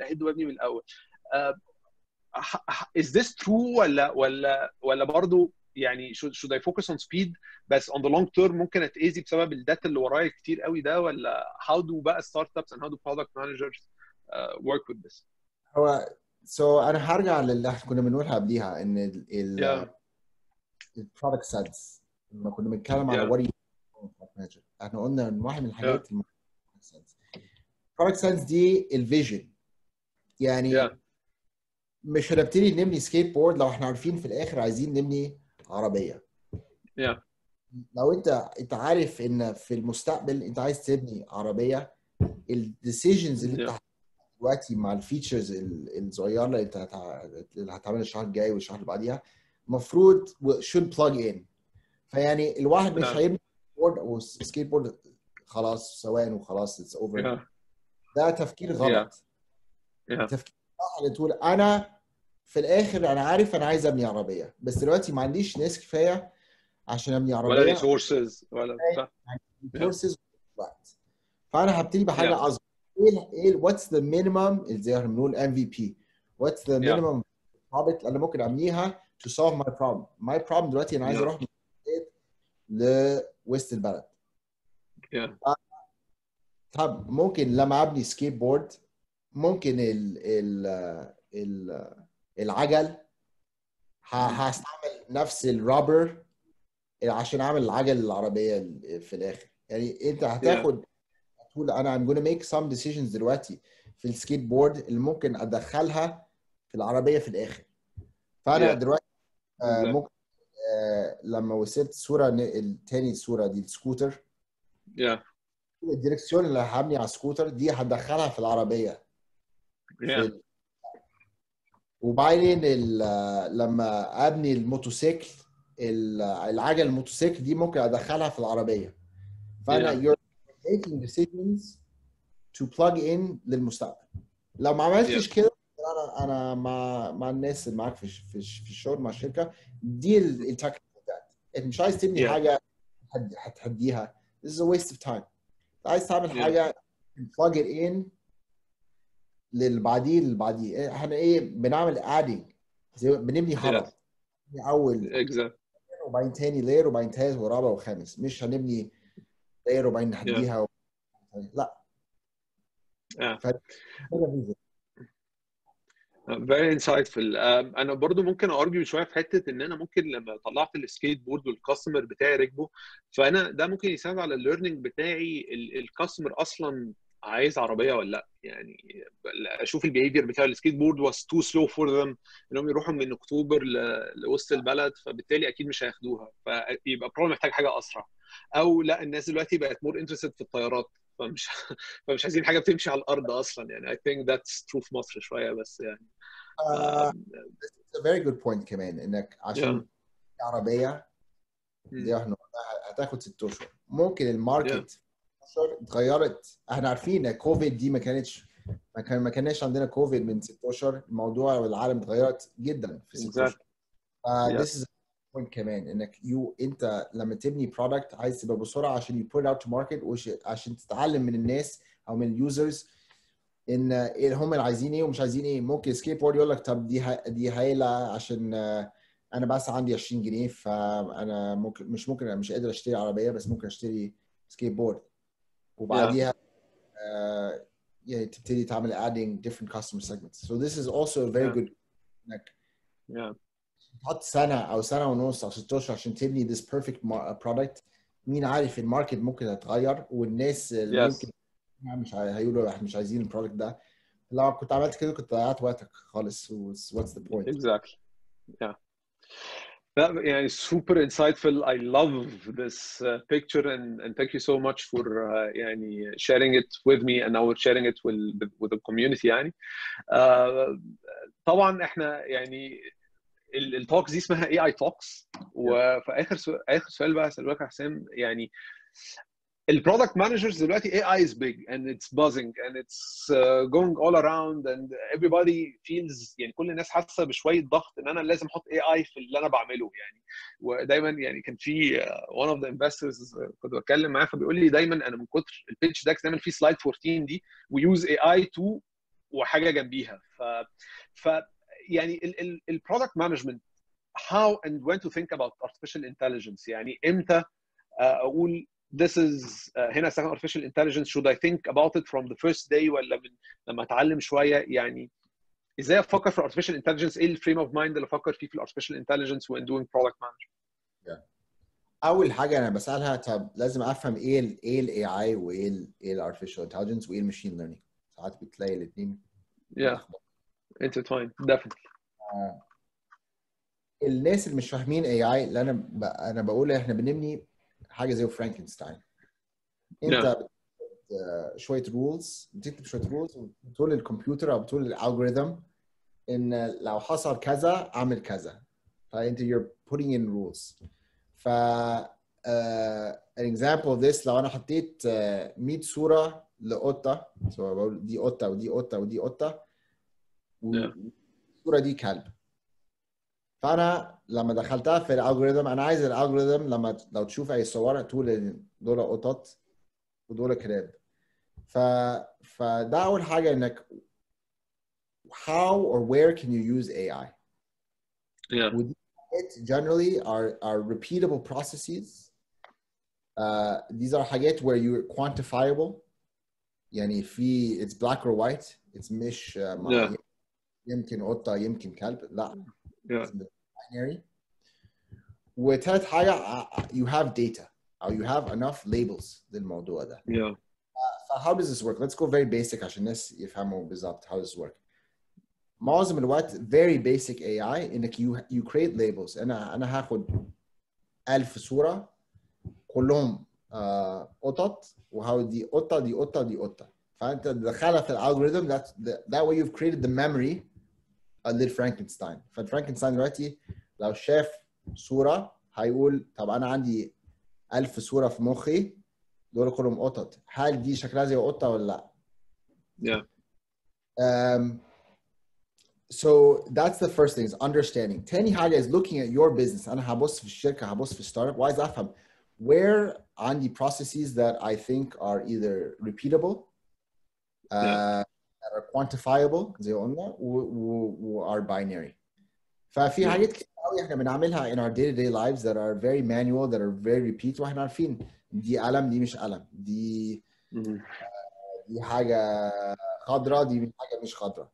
is this true ولا برضو يعني should I focus on speed بس on the long term ممكن اتاذي بسبب الداتا اللي ورايا كتير قوي ده، ولا how do بقى startups and how do product managers work with this؟ هو انا هرجع للي احنا كنا بنقولها قبليها ان البرودكت سيلز لما كنا بنتكلم على what مانجر، احنا قلنا ان واحد من الحاجات البرودكت ساينس دي الفيجن. يعني مش هنبتدي نبني سكيت بورد لو احنا عارفين في الاخر عايزين نبني عربيه. لو انت عارف ان في المستقبل انت عايز تبني عربيه، الديسيجنز اللي انت دلوقتي مع الفيتشرز الصغيره اللي انت هتعملها الشهر الجاي والشهر اللي بعديها المفروض should plug in. فيعني الواحد مش هيبني بورد او سكيت بورد خلاص سواء وخلاص اتس اوفر. ده تفكير غلط. تفكير صح اللي تقول انا في الاخر انا عارف انا عايز ابني عربيه، بس دلوقتي ما عنديش ناس كفايه عشان ابني عربيه ولا ريسورسز ولا ريسورسز وقت. فانا هبتدي بحاجه اصغر. ايه واتس ذا مينيمم زي ما بنقول MVP، واتس ذا مينيمم بروبلم انا ممكن ابنيها to solve my problem. my problem دلوقتي انا عايز اروح لوسط البلد. طب ممكن لما ابني سكيت بورد ممكن العجل هستعمل نفس الرابر عشان اعمل العجل العربيه في الاخر. يعني انت هتاخد تقول انا I'm gonna make some decisions دلوقتي في السكيت بورد اللي ممكن ادخلها في العربيه في الاخر. فانا دلوقتي ممكن لما وصلت الصوره الثاني الصوره دي السكوتر الديركسيون اللي هبني على السكوتر دي هدخلها في العربيه. وبعدين لما ابني الموتوسيكل العجل الموتوسيكل دي ممكن ادخلها في العربيه. فانا you're making decisions to plug in للمستقبل. لو ما عملتش كده انا مع الناس اللي معاك في الشغل مع الشركه دي التكنيكال انت مش عايز تبني حاجه هتهديها. this is a waste of time. عايز تعمل حاجه plug it in للبعدين احنا بنعمل adding زي بنبني هرم اول وبعدين تاني layer وبعدين تالت ورابع وخامس. مش هنبني layer وبعدين نهديها لا. very insightful. انا برضو ممكن ارجو شويه في حته ان انا ممكن لما طلعت السكيت بورد والكاستمر بتاعي ركبه، فانا ده ممكن يساعد على الليرنينج بتاعي الكاستمر اصلا عايز عربيه ولا لا. يعني اشوف البيهيفير بتاع السكيت بورد was too slow for them انهم يروحوا من اكتوبر لوسط البلد، فبالتالي اكيد مش هياخدوها، فيبقى البرو محتاج حاجه اسرع. او لا الناس دلوقتي بقت مور انترستد في الطيارات، فمش عايزين حاجه بتمشي على الارض اصلا. يعني I think that's true في مصر شويه بس يعني. It's a very good point كمان انك عشان عربيه دي احنا هتاخد 6 اشهر. ممكن الماركت اتغيرت. احنا عارفين كوفيد دي ما كانش عندنا كوفيد من 6 اشهر. الموضوع والعالم اتغيرت جدا في 6 اشهر. This is point كمان انك انت لما تبني برودكت عايز تبقى بسرعه عشان you put it out to market عشان تتعلم من الناس او من اليوزرز ان ايه هم اللي عايزين ايه ومش عايزين ايه. ممكن سكيت بورد يقول لك طب دي هايله عشان انا بس عندي 20 جنيه فانا مش قادر اشتري عربيه بس ممكن اشتري سكيت بورد. وبعديها يعني تبتدي تعمل adding different customer segments. So this is also a very good انك تحط سنه او سنه ونص او 16 عشان تبني this perfect product. مين عارف الماركت ممكن يتغير والناس اللي يمكن هيقولوا احنا مش عايزين البرودكت ده. لو كنت عملت كده كنت ضيعت وقتك خالص. what's the point. Exactly. Yeah. يعني super insightful. I love this picture and thank you so much for يعني sharing it with me and now we're sharing it with the community يعني. طبعا احنا يعني التوكس دي اسمها AI talks. وفي اخر سؤال بقى هسألك يا حسام، يعني البرودكت مانجرز دلوقتي AI is big and it's buzzing and it's going all around and everybody feels، يعني كل الناس حاسه بشويه ضغط ان انا لازم احط AI في اللي انا بعمله يعني. ودايما يعني كان في one of the investors كنت بتكلم معاه فبيقول لي دايما انا من كتر البيتش داكس دايما في سلايد 14 دي we use AI to وحاجه جنبيها. ف يعني البرودكت مانجمنت how and when to think about artificial intelligence. يعني امتى اقول this is هنا استخدم artificial intelligence. should I think about it from the first day ولا لما اتعلم شويه؟ يعني ازاي افكر في artificial intelligence؟ ايه الفريم اوف مايند اللي افكر فيه في artificial intelligence when doing product management؟ اول حاجه انا بسالها طب لازم افهم ايه الاي اي وايه الارتفيشال انتليجنس وايه الماشين ليرنينج. ساعات بتلاقي الاثنين intertwined definitely. الناس اللي مش فاهمين اي اي اللي انا بقول احنا بنبني حاجه زي فرانكنستاين. انت شويه رولز، بتكتب شويه رولز وبتقول للكمبيوتر او بتقول للالجوريثم ان لو حصل كذا اعمل كذا. فانت you're putting in rules. ف an example of this لو انا حطيت 100 صوره لقطه، بقول دي قطه ودي قطه ودي قطه والصوره دي كلب. فانا لما دخلتها في الالجوريثم انا عايز الالجوريثم لو تشوف اي صور تقول ان دول قطط ودول كلاب. فده اول حاجه انك how or where can you use AI. Generally are repeatable processes. These are حاجات where you're quantifiable. يعني it's black or white. It's مش يمكن قطة يمكن كلب، لا. It's binary. وثالث حاجة you have data or you have enough labels للموضوع ده. How does this work? Let's go very basic عشان الناس يفهموا بالظبط how does this work. معظم الوقت very basic AI انك you create labels. انا هاخد 1000 صورة كلهم قطط وهاو دي قطة دي قطة دي قطة. فانت تدخلها في الالجوريثم that way you've created the memory للفرانكنستاين. فالفرانكنستاين دلوقتي لو شاف صورة هيقول طب انا عندي 1000 صورة في مخي دول كلهم قطط، هل دي شكلها زي قطة ولا لا؟ So that's the first thing is understanding. تاني حاجة is looking at your business. أنا هبص في الشركة هبص في الستارت اب وعايز أفهم where عندي processes that I think are either repeatable, that are quantifiable زي قلنا و are binary. ففي حاجات كتير قوي احنا بنعملها in our day-to-day lives that are very manual, that are very repeat واحنا عارفين دي قلم دي مش قلم، دي حاجة خضراء دي حاجة مش خضراء.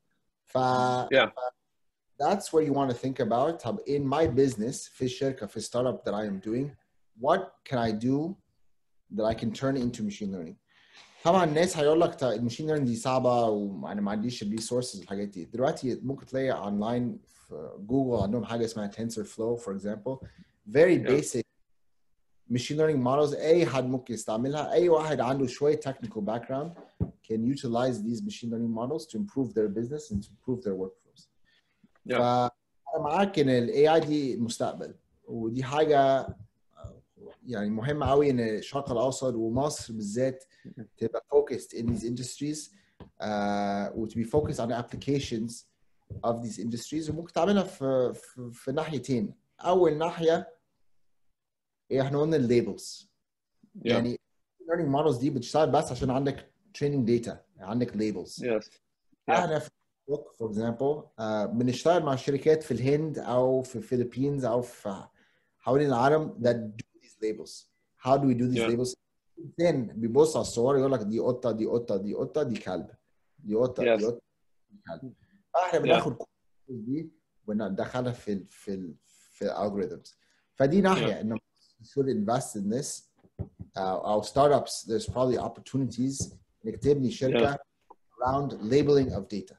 That's where you want to think about. In my business, في الشركة في startup that I am doing, what can I do that I can turn into machine learning? طبعا الناس هيقول لك الماشين ليرنينج دي صعبة وأنا ما عنديش الريسورسز والحاجات دي. دلوقتي ممكن تلاقي أونلاين في جوجل عندهم حاجة اسمها TensorFlow for example. Very basic machine learning models. أي حد ممكن يستعملها. أي واحد عنده شوية technical background can utilize these machine learning models to improve their business and to improve their workflows. فأنا معاك إن ال AI دي المستقبل ودي حاجة يعني مهمة قوي إن الشرق الأوسط ومصر بالذات تبقى focused in these industries و to be focused on the applications of these industries. وممكن تعملها في ناحيتين. اول ناحيه احنا قلنا الليبلز. يعني learning models دي بتشتغل بس عشان عندك training data، عندك labels. احنا في فيسبوك فور اكزامبل بنشتغل مع شركات في الهند او في الفلبينز او في حوالين العالم that do these labels. How do we do these labels؟ الانسان بيبص على الصور يقول لك دي قطه، دي قطه، دي قطه، دي كلب، دي قطه، دي قطه، دي كلب. فاحنا بناخد كل دي وندخلها في الالجوريثمز. فدي ناحيه انه should invest in this. Our startups, there's probably opportunities انك تبني شركه around labeling of data.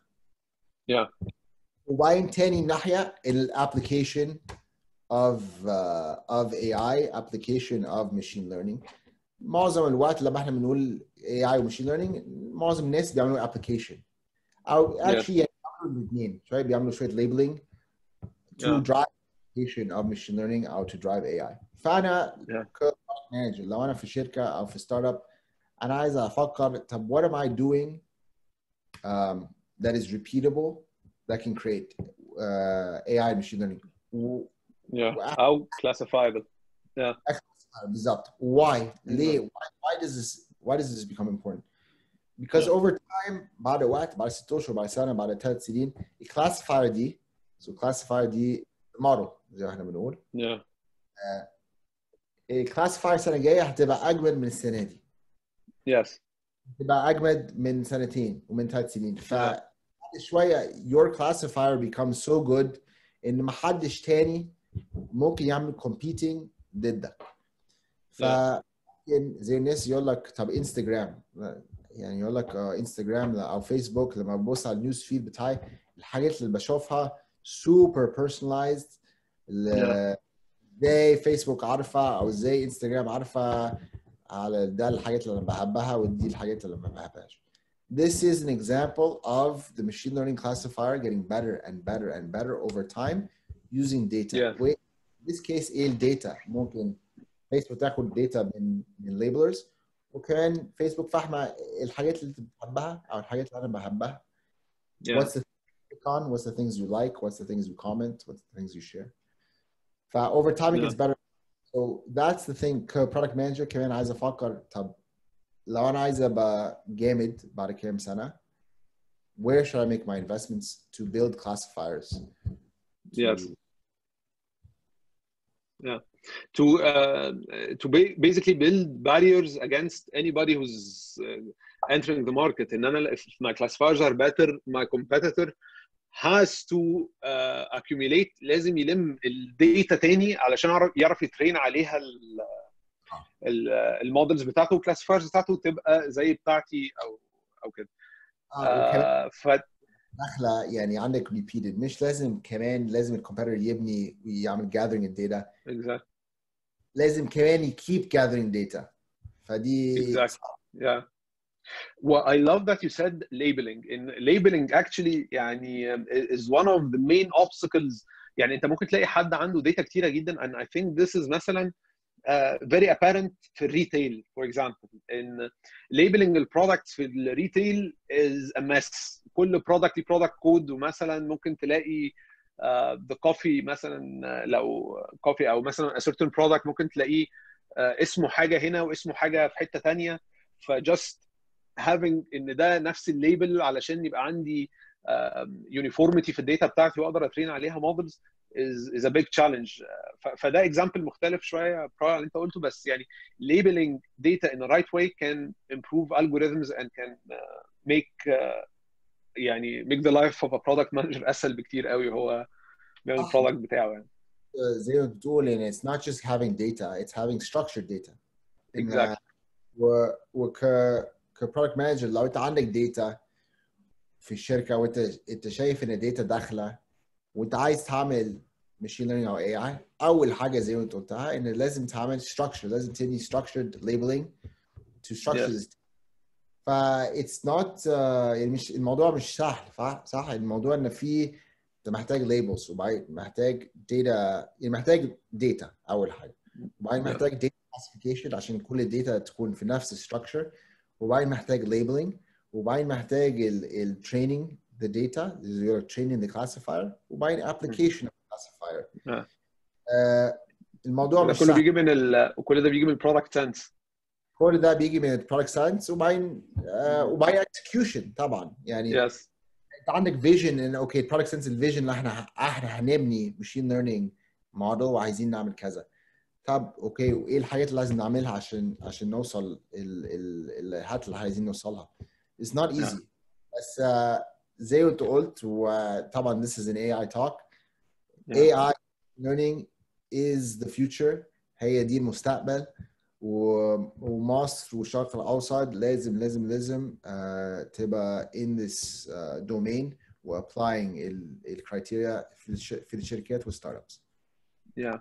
وبعدين تاني ناحيه الابلكيشن of AI, application of machine learning. معظم الوقت لما احنا بنقول AI و machine learning معظم الناس بيعملوا application او actually بيعملوا الاثنين، شويه بيعملوا شويه labeling to drive application of machine learning او to drive AI. فانا كمانجر لو انا في شركه او في ستارت اب انا عايز افكر طب what am I doing that is repeatable that can create AI machine learning او classifiable. بالظبط. why ليه why does this become important because over time بعد وقت بعد 6 اشهر بعد سنه بعد 3 سنين الكلاسيفاير دي classifier دي موديل زي ما احنا بنقول الكلاسيفاير السنه الجايه هتبقى اجمد من السنه دي. هتبقى اجمد من سنتين ومن 3 سنين. ف شويه your classifier becomes so good ان ما حدش تاني ممكن يعمل competing ضدك. ف زي الناس يقول لك طب انستجرام، يعني يقول لك انستجرام او فيسبوك لما ببص على النيوز فيد بتاعي الحاجات اللي بشوفها super personalized. ازاي فيسبوك عارفه او ازاي انستجرام عارفه على ده الحاجات اللي انا بحبها ودي الحاجات اللي ما بحبهاش. This is an example of the machine learning classifier getting better and better and better over time using data. In this case ايه الداتا؟ ممكن فيسبوك تاخد داتا من labelers وكان فيسبوك فاهمه الحاجات اللي انت بتحبها او الحاجات اللي انا بحبها. What's the things you click on? What's the things you like? What's the things you comment? What's the things you share? Over time it gets better. So that's the thing. كproduct manager كمان عايز افكر طب لو انا عايز ابقى جامد بعد كام سنه where should I make my investments to build classifiers? To basically build barriers against anybody who's entering the market. And if my classifiers are better, my competitor has to accumulate. لازم يلم الداتا تاني علشان يعرف يترين عليها المودلز بتاعته والكلاسيفايرز بتاعته تبقى زي بتاعتي او كده. داخله يعني عندك repeated، مش لازم كمان لازم الكومبيتيتور يبني ويعمل gathering الداتا. Exactly. لازم كمان keep gathering data. فدي yeah. Well, I love that you said labeling. In labeling actually يعني is one of the main obstacles. يعني انت ممكن تلاقي حد عنده داتا كتيره جدا and I think this is مثلا very apparent في الريتيل for example. in labeling البرودكتس في الريتيل is a mess. كل برودكت ليه برودكت كود، ومثلا ممكن تلاقي the coffee مثلا لو coffee او مثلا a certain product ممكن تلاقيه اسمه حاجه هنا واسمه حاجه في حته ثانيه. فجust having ان ده نفس الليبل علشان يبقى عندي uniformity في الداتا بتاعتي واقدر اترين عليها models is a big challenge. فده example مختلف شويه prior اللي انت قلته، بس يعني labeling data in the right way can improve algorithms and can make يعني make the life of a product manager اسهل بكتير قوي وهو بيعمل البرودكت بتاعه. يعني زي ما بتقول يعني it's not just having data, it's having structured data. exactly. كبرودكت مانجر لو انت عندك داتا في الشركه وانت شايف ان الداتا داخله وانت عايز تعمل ماشين ليرنينج او اي اي، اول حاجه زي ما انت قلتها ان لازم تعمل structure، لازم تبني structured labeling to structure this. ف it's not يعني مش الموضوع مش سهل، صح؟ الموضوع ان في انت محتاج labels وبعدين محتاج data، يعني محتاج data اول حاجه، وبعدين محتاج data classification عشان كل الداتا تكون في نفس الستراكشر، وبعدين محتاج labeling، وبعدين محتاج training the data, you're training the classifier، وبعدين application of the classifier. الموضوع ده مش كله سهل. بيجي من وكل ده بيجي من البرودكت ساينس. كل ده بيجي من البرودكت ساينس، وبعدين اكسكيوشن طبعا. يعني يس انت عندك فيجن ان اوكي البرودكت ساينس الفيجن اللي احنا هنبني ماشين ليرنينج موديل وعايزين نعمل كذا. طب اوكي، وايه الحاجات اللي لازم نعملها عشان نوصل الهات اللي عايزين نوصلها. It's not easy. بس زي ما انت قلت، وطبعا this is an AI talk. AI learning is the future. هي دي المستقبل. ومصر والشرق الأوسط لازم تبقى in this domain و applying الكرايتيريا في الشركات والستارت ابس. Yeah.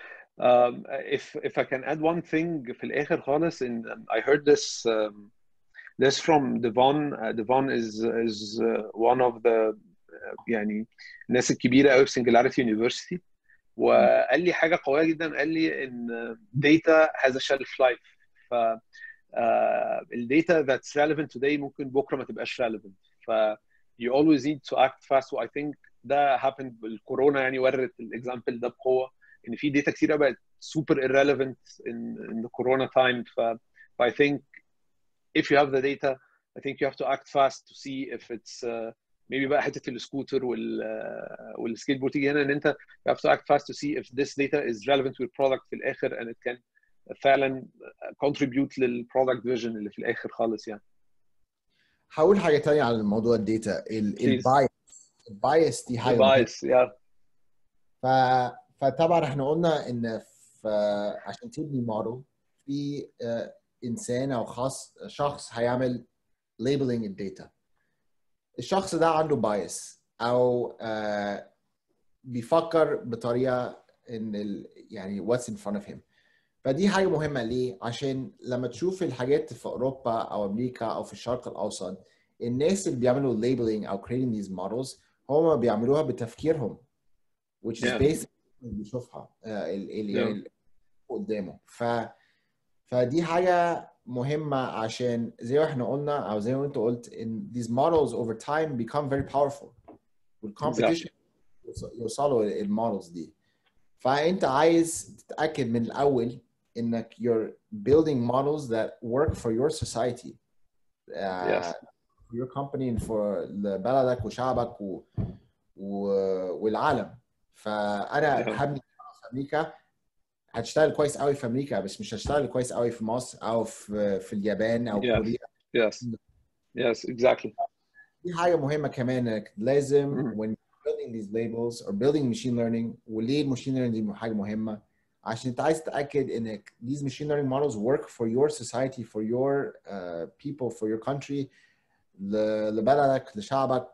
If I can add one thing في الآخر خالص, in I heard this from Devon. Devon is one of the يعني الناس الكبيرة قوي في Singularity University. وقال لي حاجة قوية جدا. قال لي إن data has a shelf life. ف الداتا that's relevant today ممكن بكرة ما تبقاش relevant. ف you always need to act fast. و I think ده happened بالكورونا. يعني ورت الاكزامبل ده بقوة إن في داتا كتيرة بقت super irrelevant in the corona time. ف I think if you have the data, I think you have to act fast to see if it's maybe بقى حته السكوتر والسكيت بورد تيجي هنا, ان انت you have to act fast to see if this data is relevant to your product في الاخر and it can فعلا contribute للبرودكت فيجن اللي في الاخر خالص يعني. هقول حاجة تانية على الموضوع الداتا. البايس دي حاجة مهمة. البايس yeah. فطبعا احنا قلنا ان عشان تبني موديل في انسان او شخص هيعمل labeling الداتا. الشخص ده عنده بايس او بيفكر بطريقه ان يعني what's in front of him. فدي حاجه مهمه ليه؟ عشان لما تشوف الحاجات في اوروبا او امريكا او في الشرق الاوسط, الناس اللي بيعملوا labeling او creating these models هم بيعملوها بتفكيرهم, which is based بيشوفها يعني قدامه. فدي حاجه مهمه عشان زي ما احنا قلنا او زي ما انت قلت ان these models over time become very powerful. والcompetition يوصلوا المودلز دي. فانت عايز تتاكد من الاول انك you're building models that work for your society, for your company, for بلدك وشعبك والعالم. فانا هبني في امريكا, هتشتغل كويس قوي في امريكا بس مش هتشتغل كويس قوي في مصر او في اليابان او كوريا. Yes, exactly. دي حاجه مهمه كمان, انك لازم when building these labels or building machine learning. وليه machine learning دي حاجه مهمه؟ عشان انت عايز تتاكد انك these machine learning models work for your society, for your people, for your country, لبلدك, لشعبك,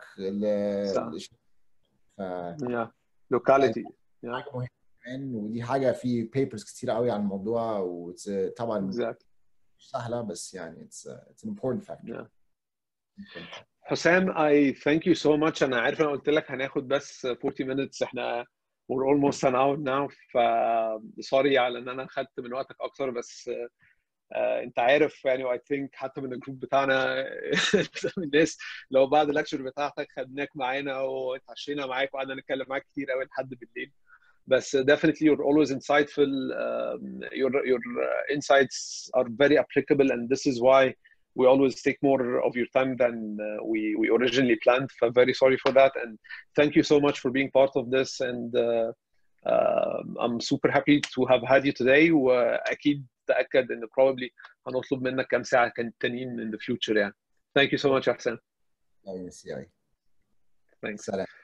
locality. حاجه مهمه كمان, ودي حاجه في papers كتير قوي عن الموضوع, وطبعا مش سهله بس يعني it's an important factor. حسام, I thank you so much. أنا عارف أنا قلت لك هناخد بس 40 minutes. إحنا we're almost an hour now. sorry على إن أنا خدت من وقتك أكتر, بس أنت عارف يعني I think حتى من الجروب بتاعنا من الناس لو بعد اللكشر بتاعتك خدناك معانا واتعشينا معاك وقعدنا نتكلم معاك كتير قوي لحد بالليل. بس definitely you're always insightful. Your insights are very applicable, and this is why we always take more of your time than we originally planned. So very sorry for that, and thank you so much for being part of this. And I'm super happy to have had you today. وأكيد تأكد إن probably هنطلب منك كام ساعة تانيين in the future يعني. Thank you so much, Hossam. Thanks. Thanks.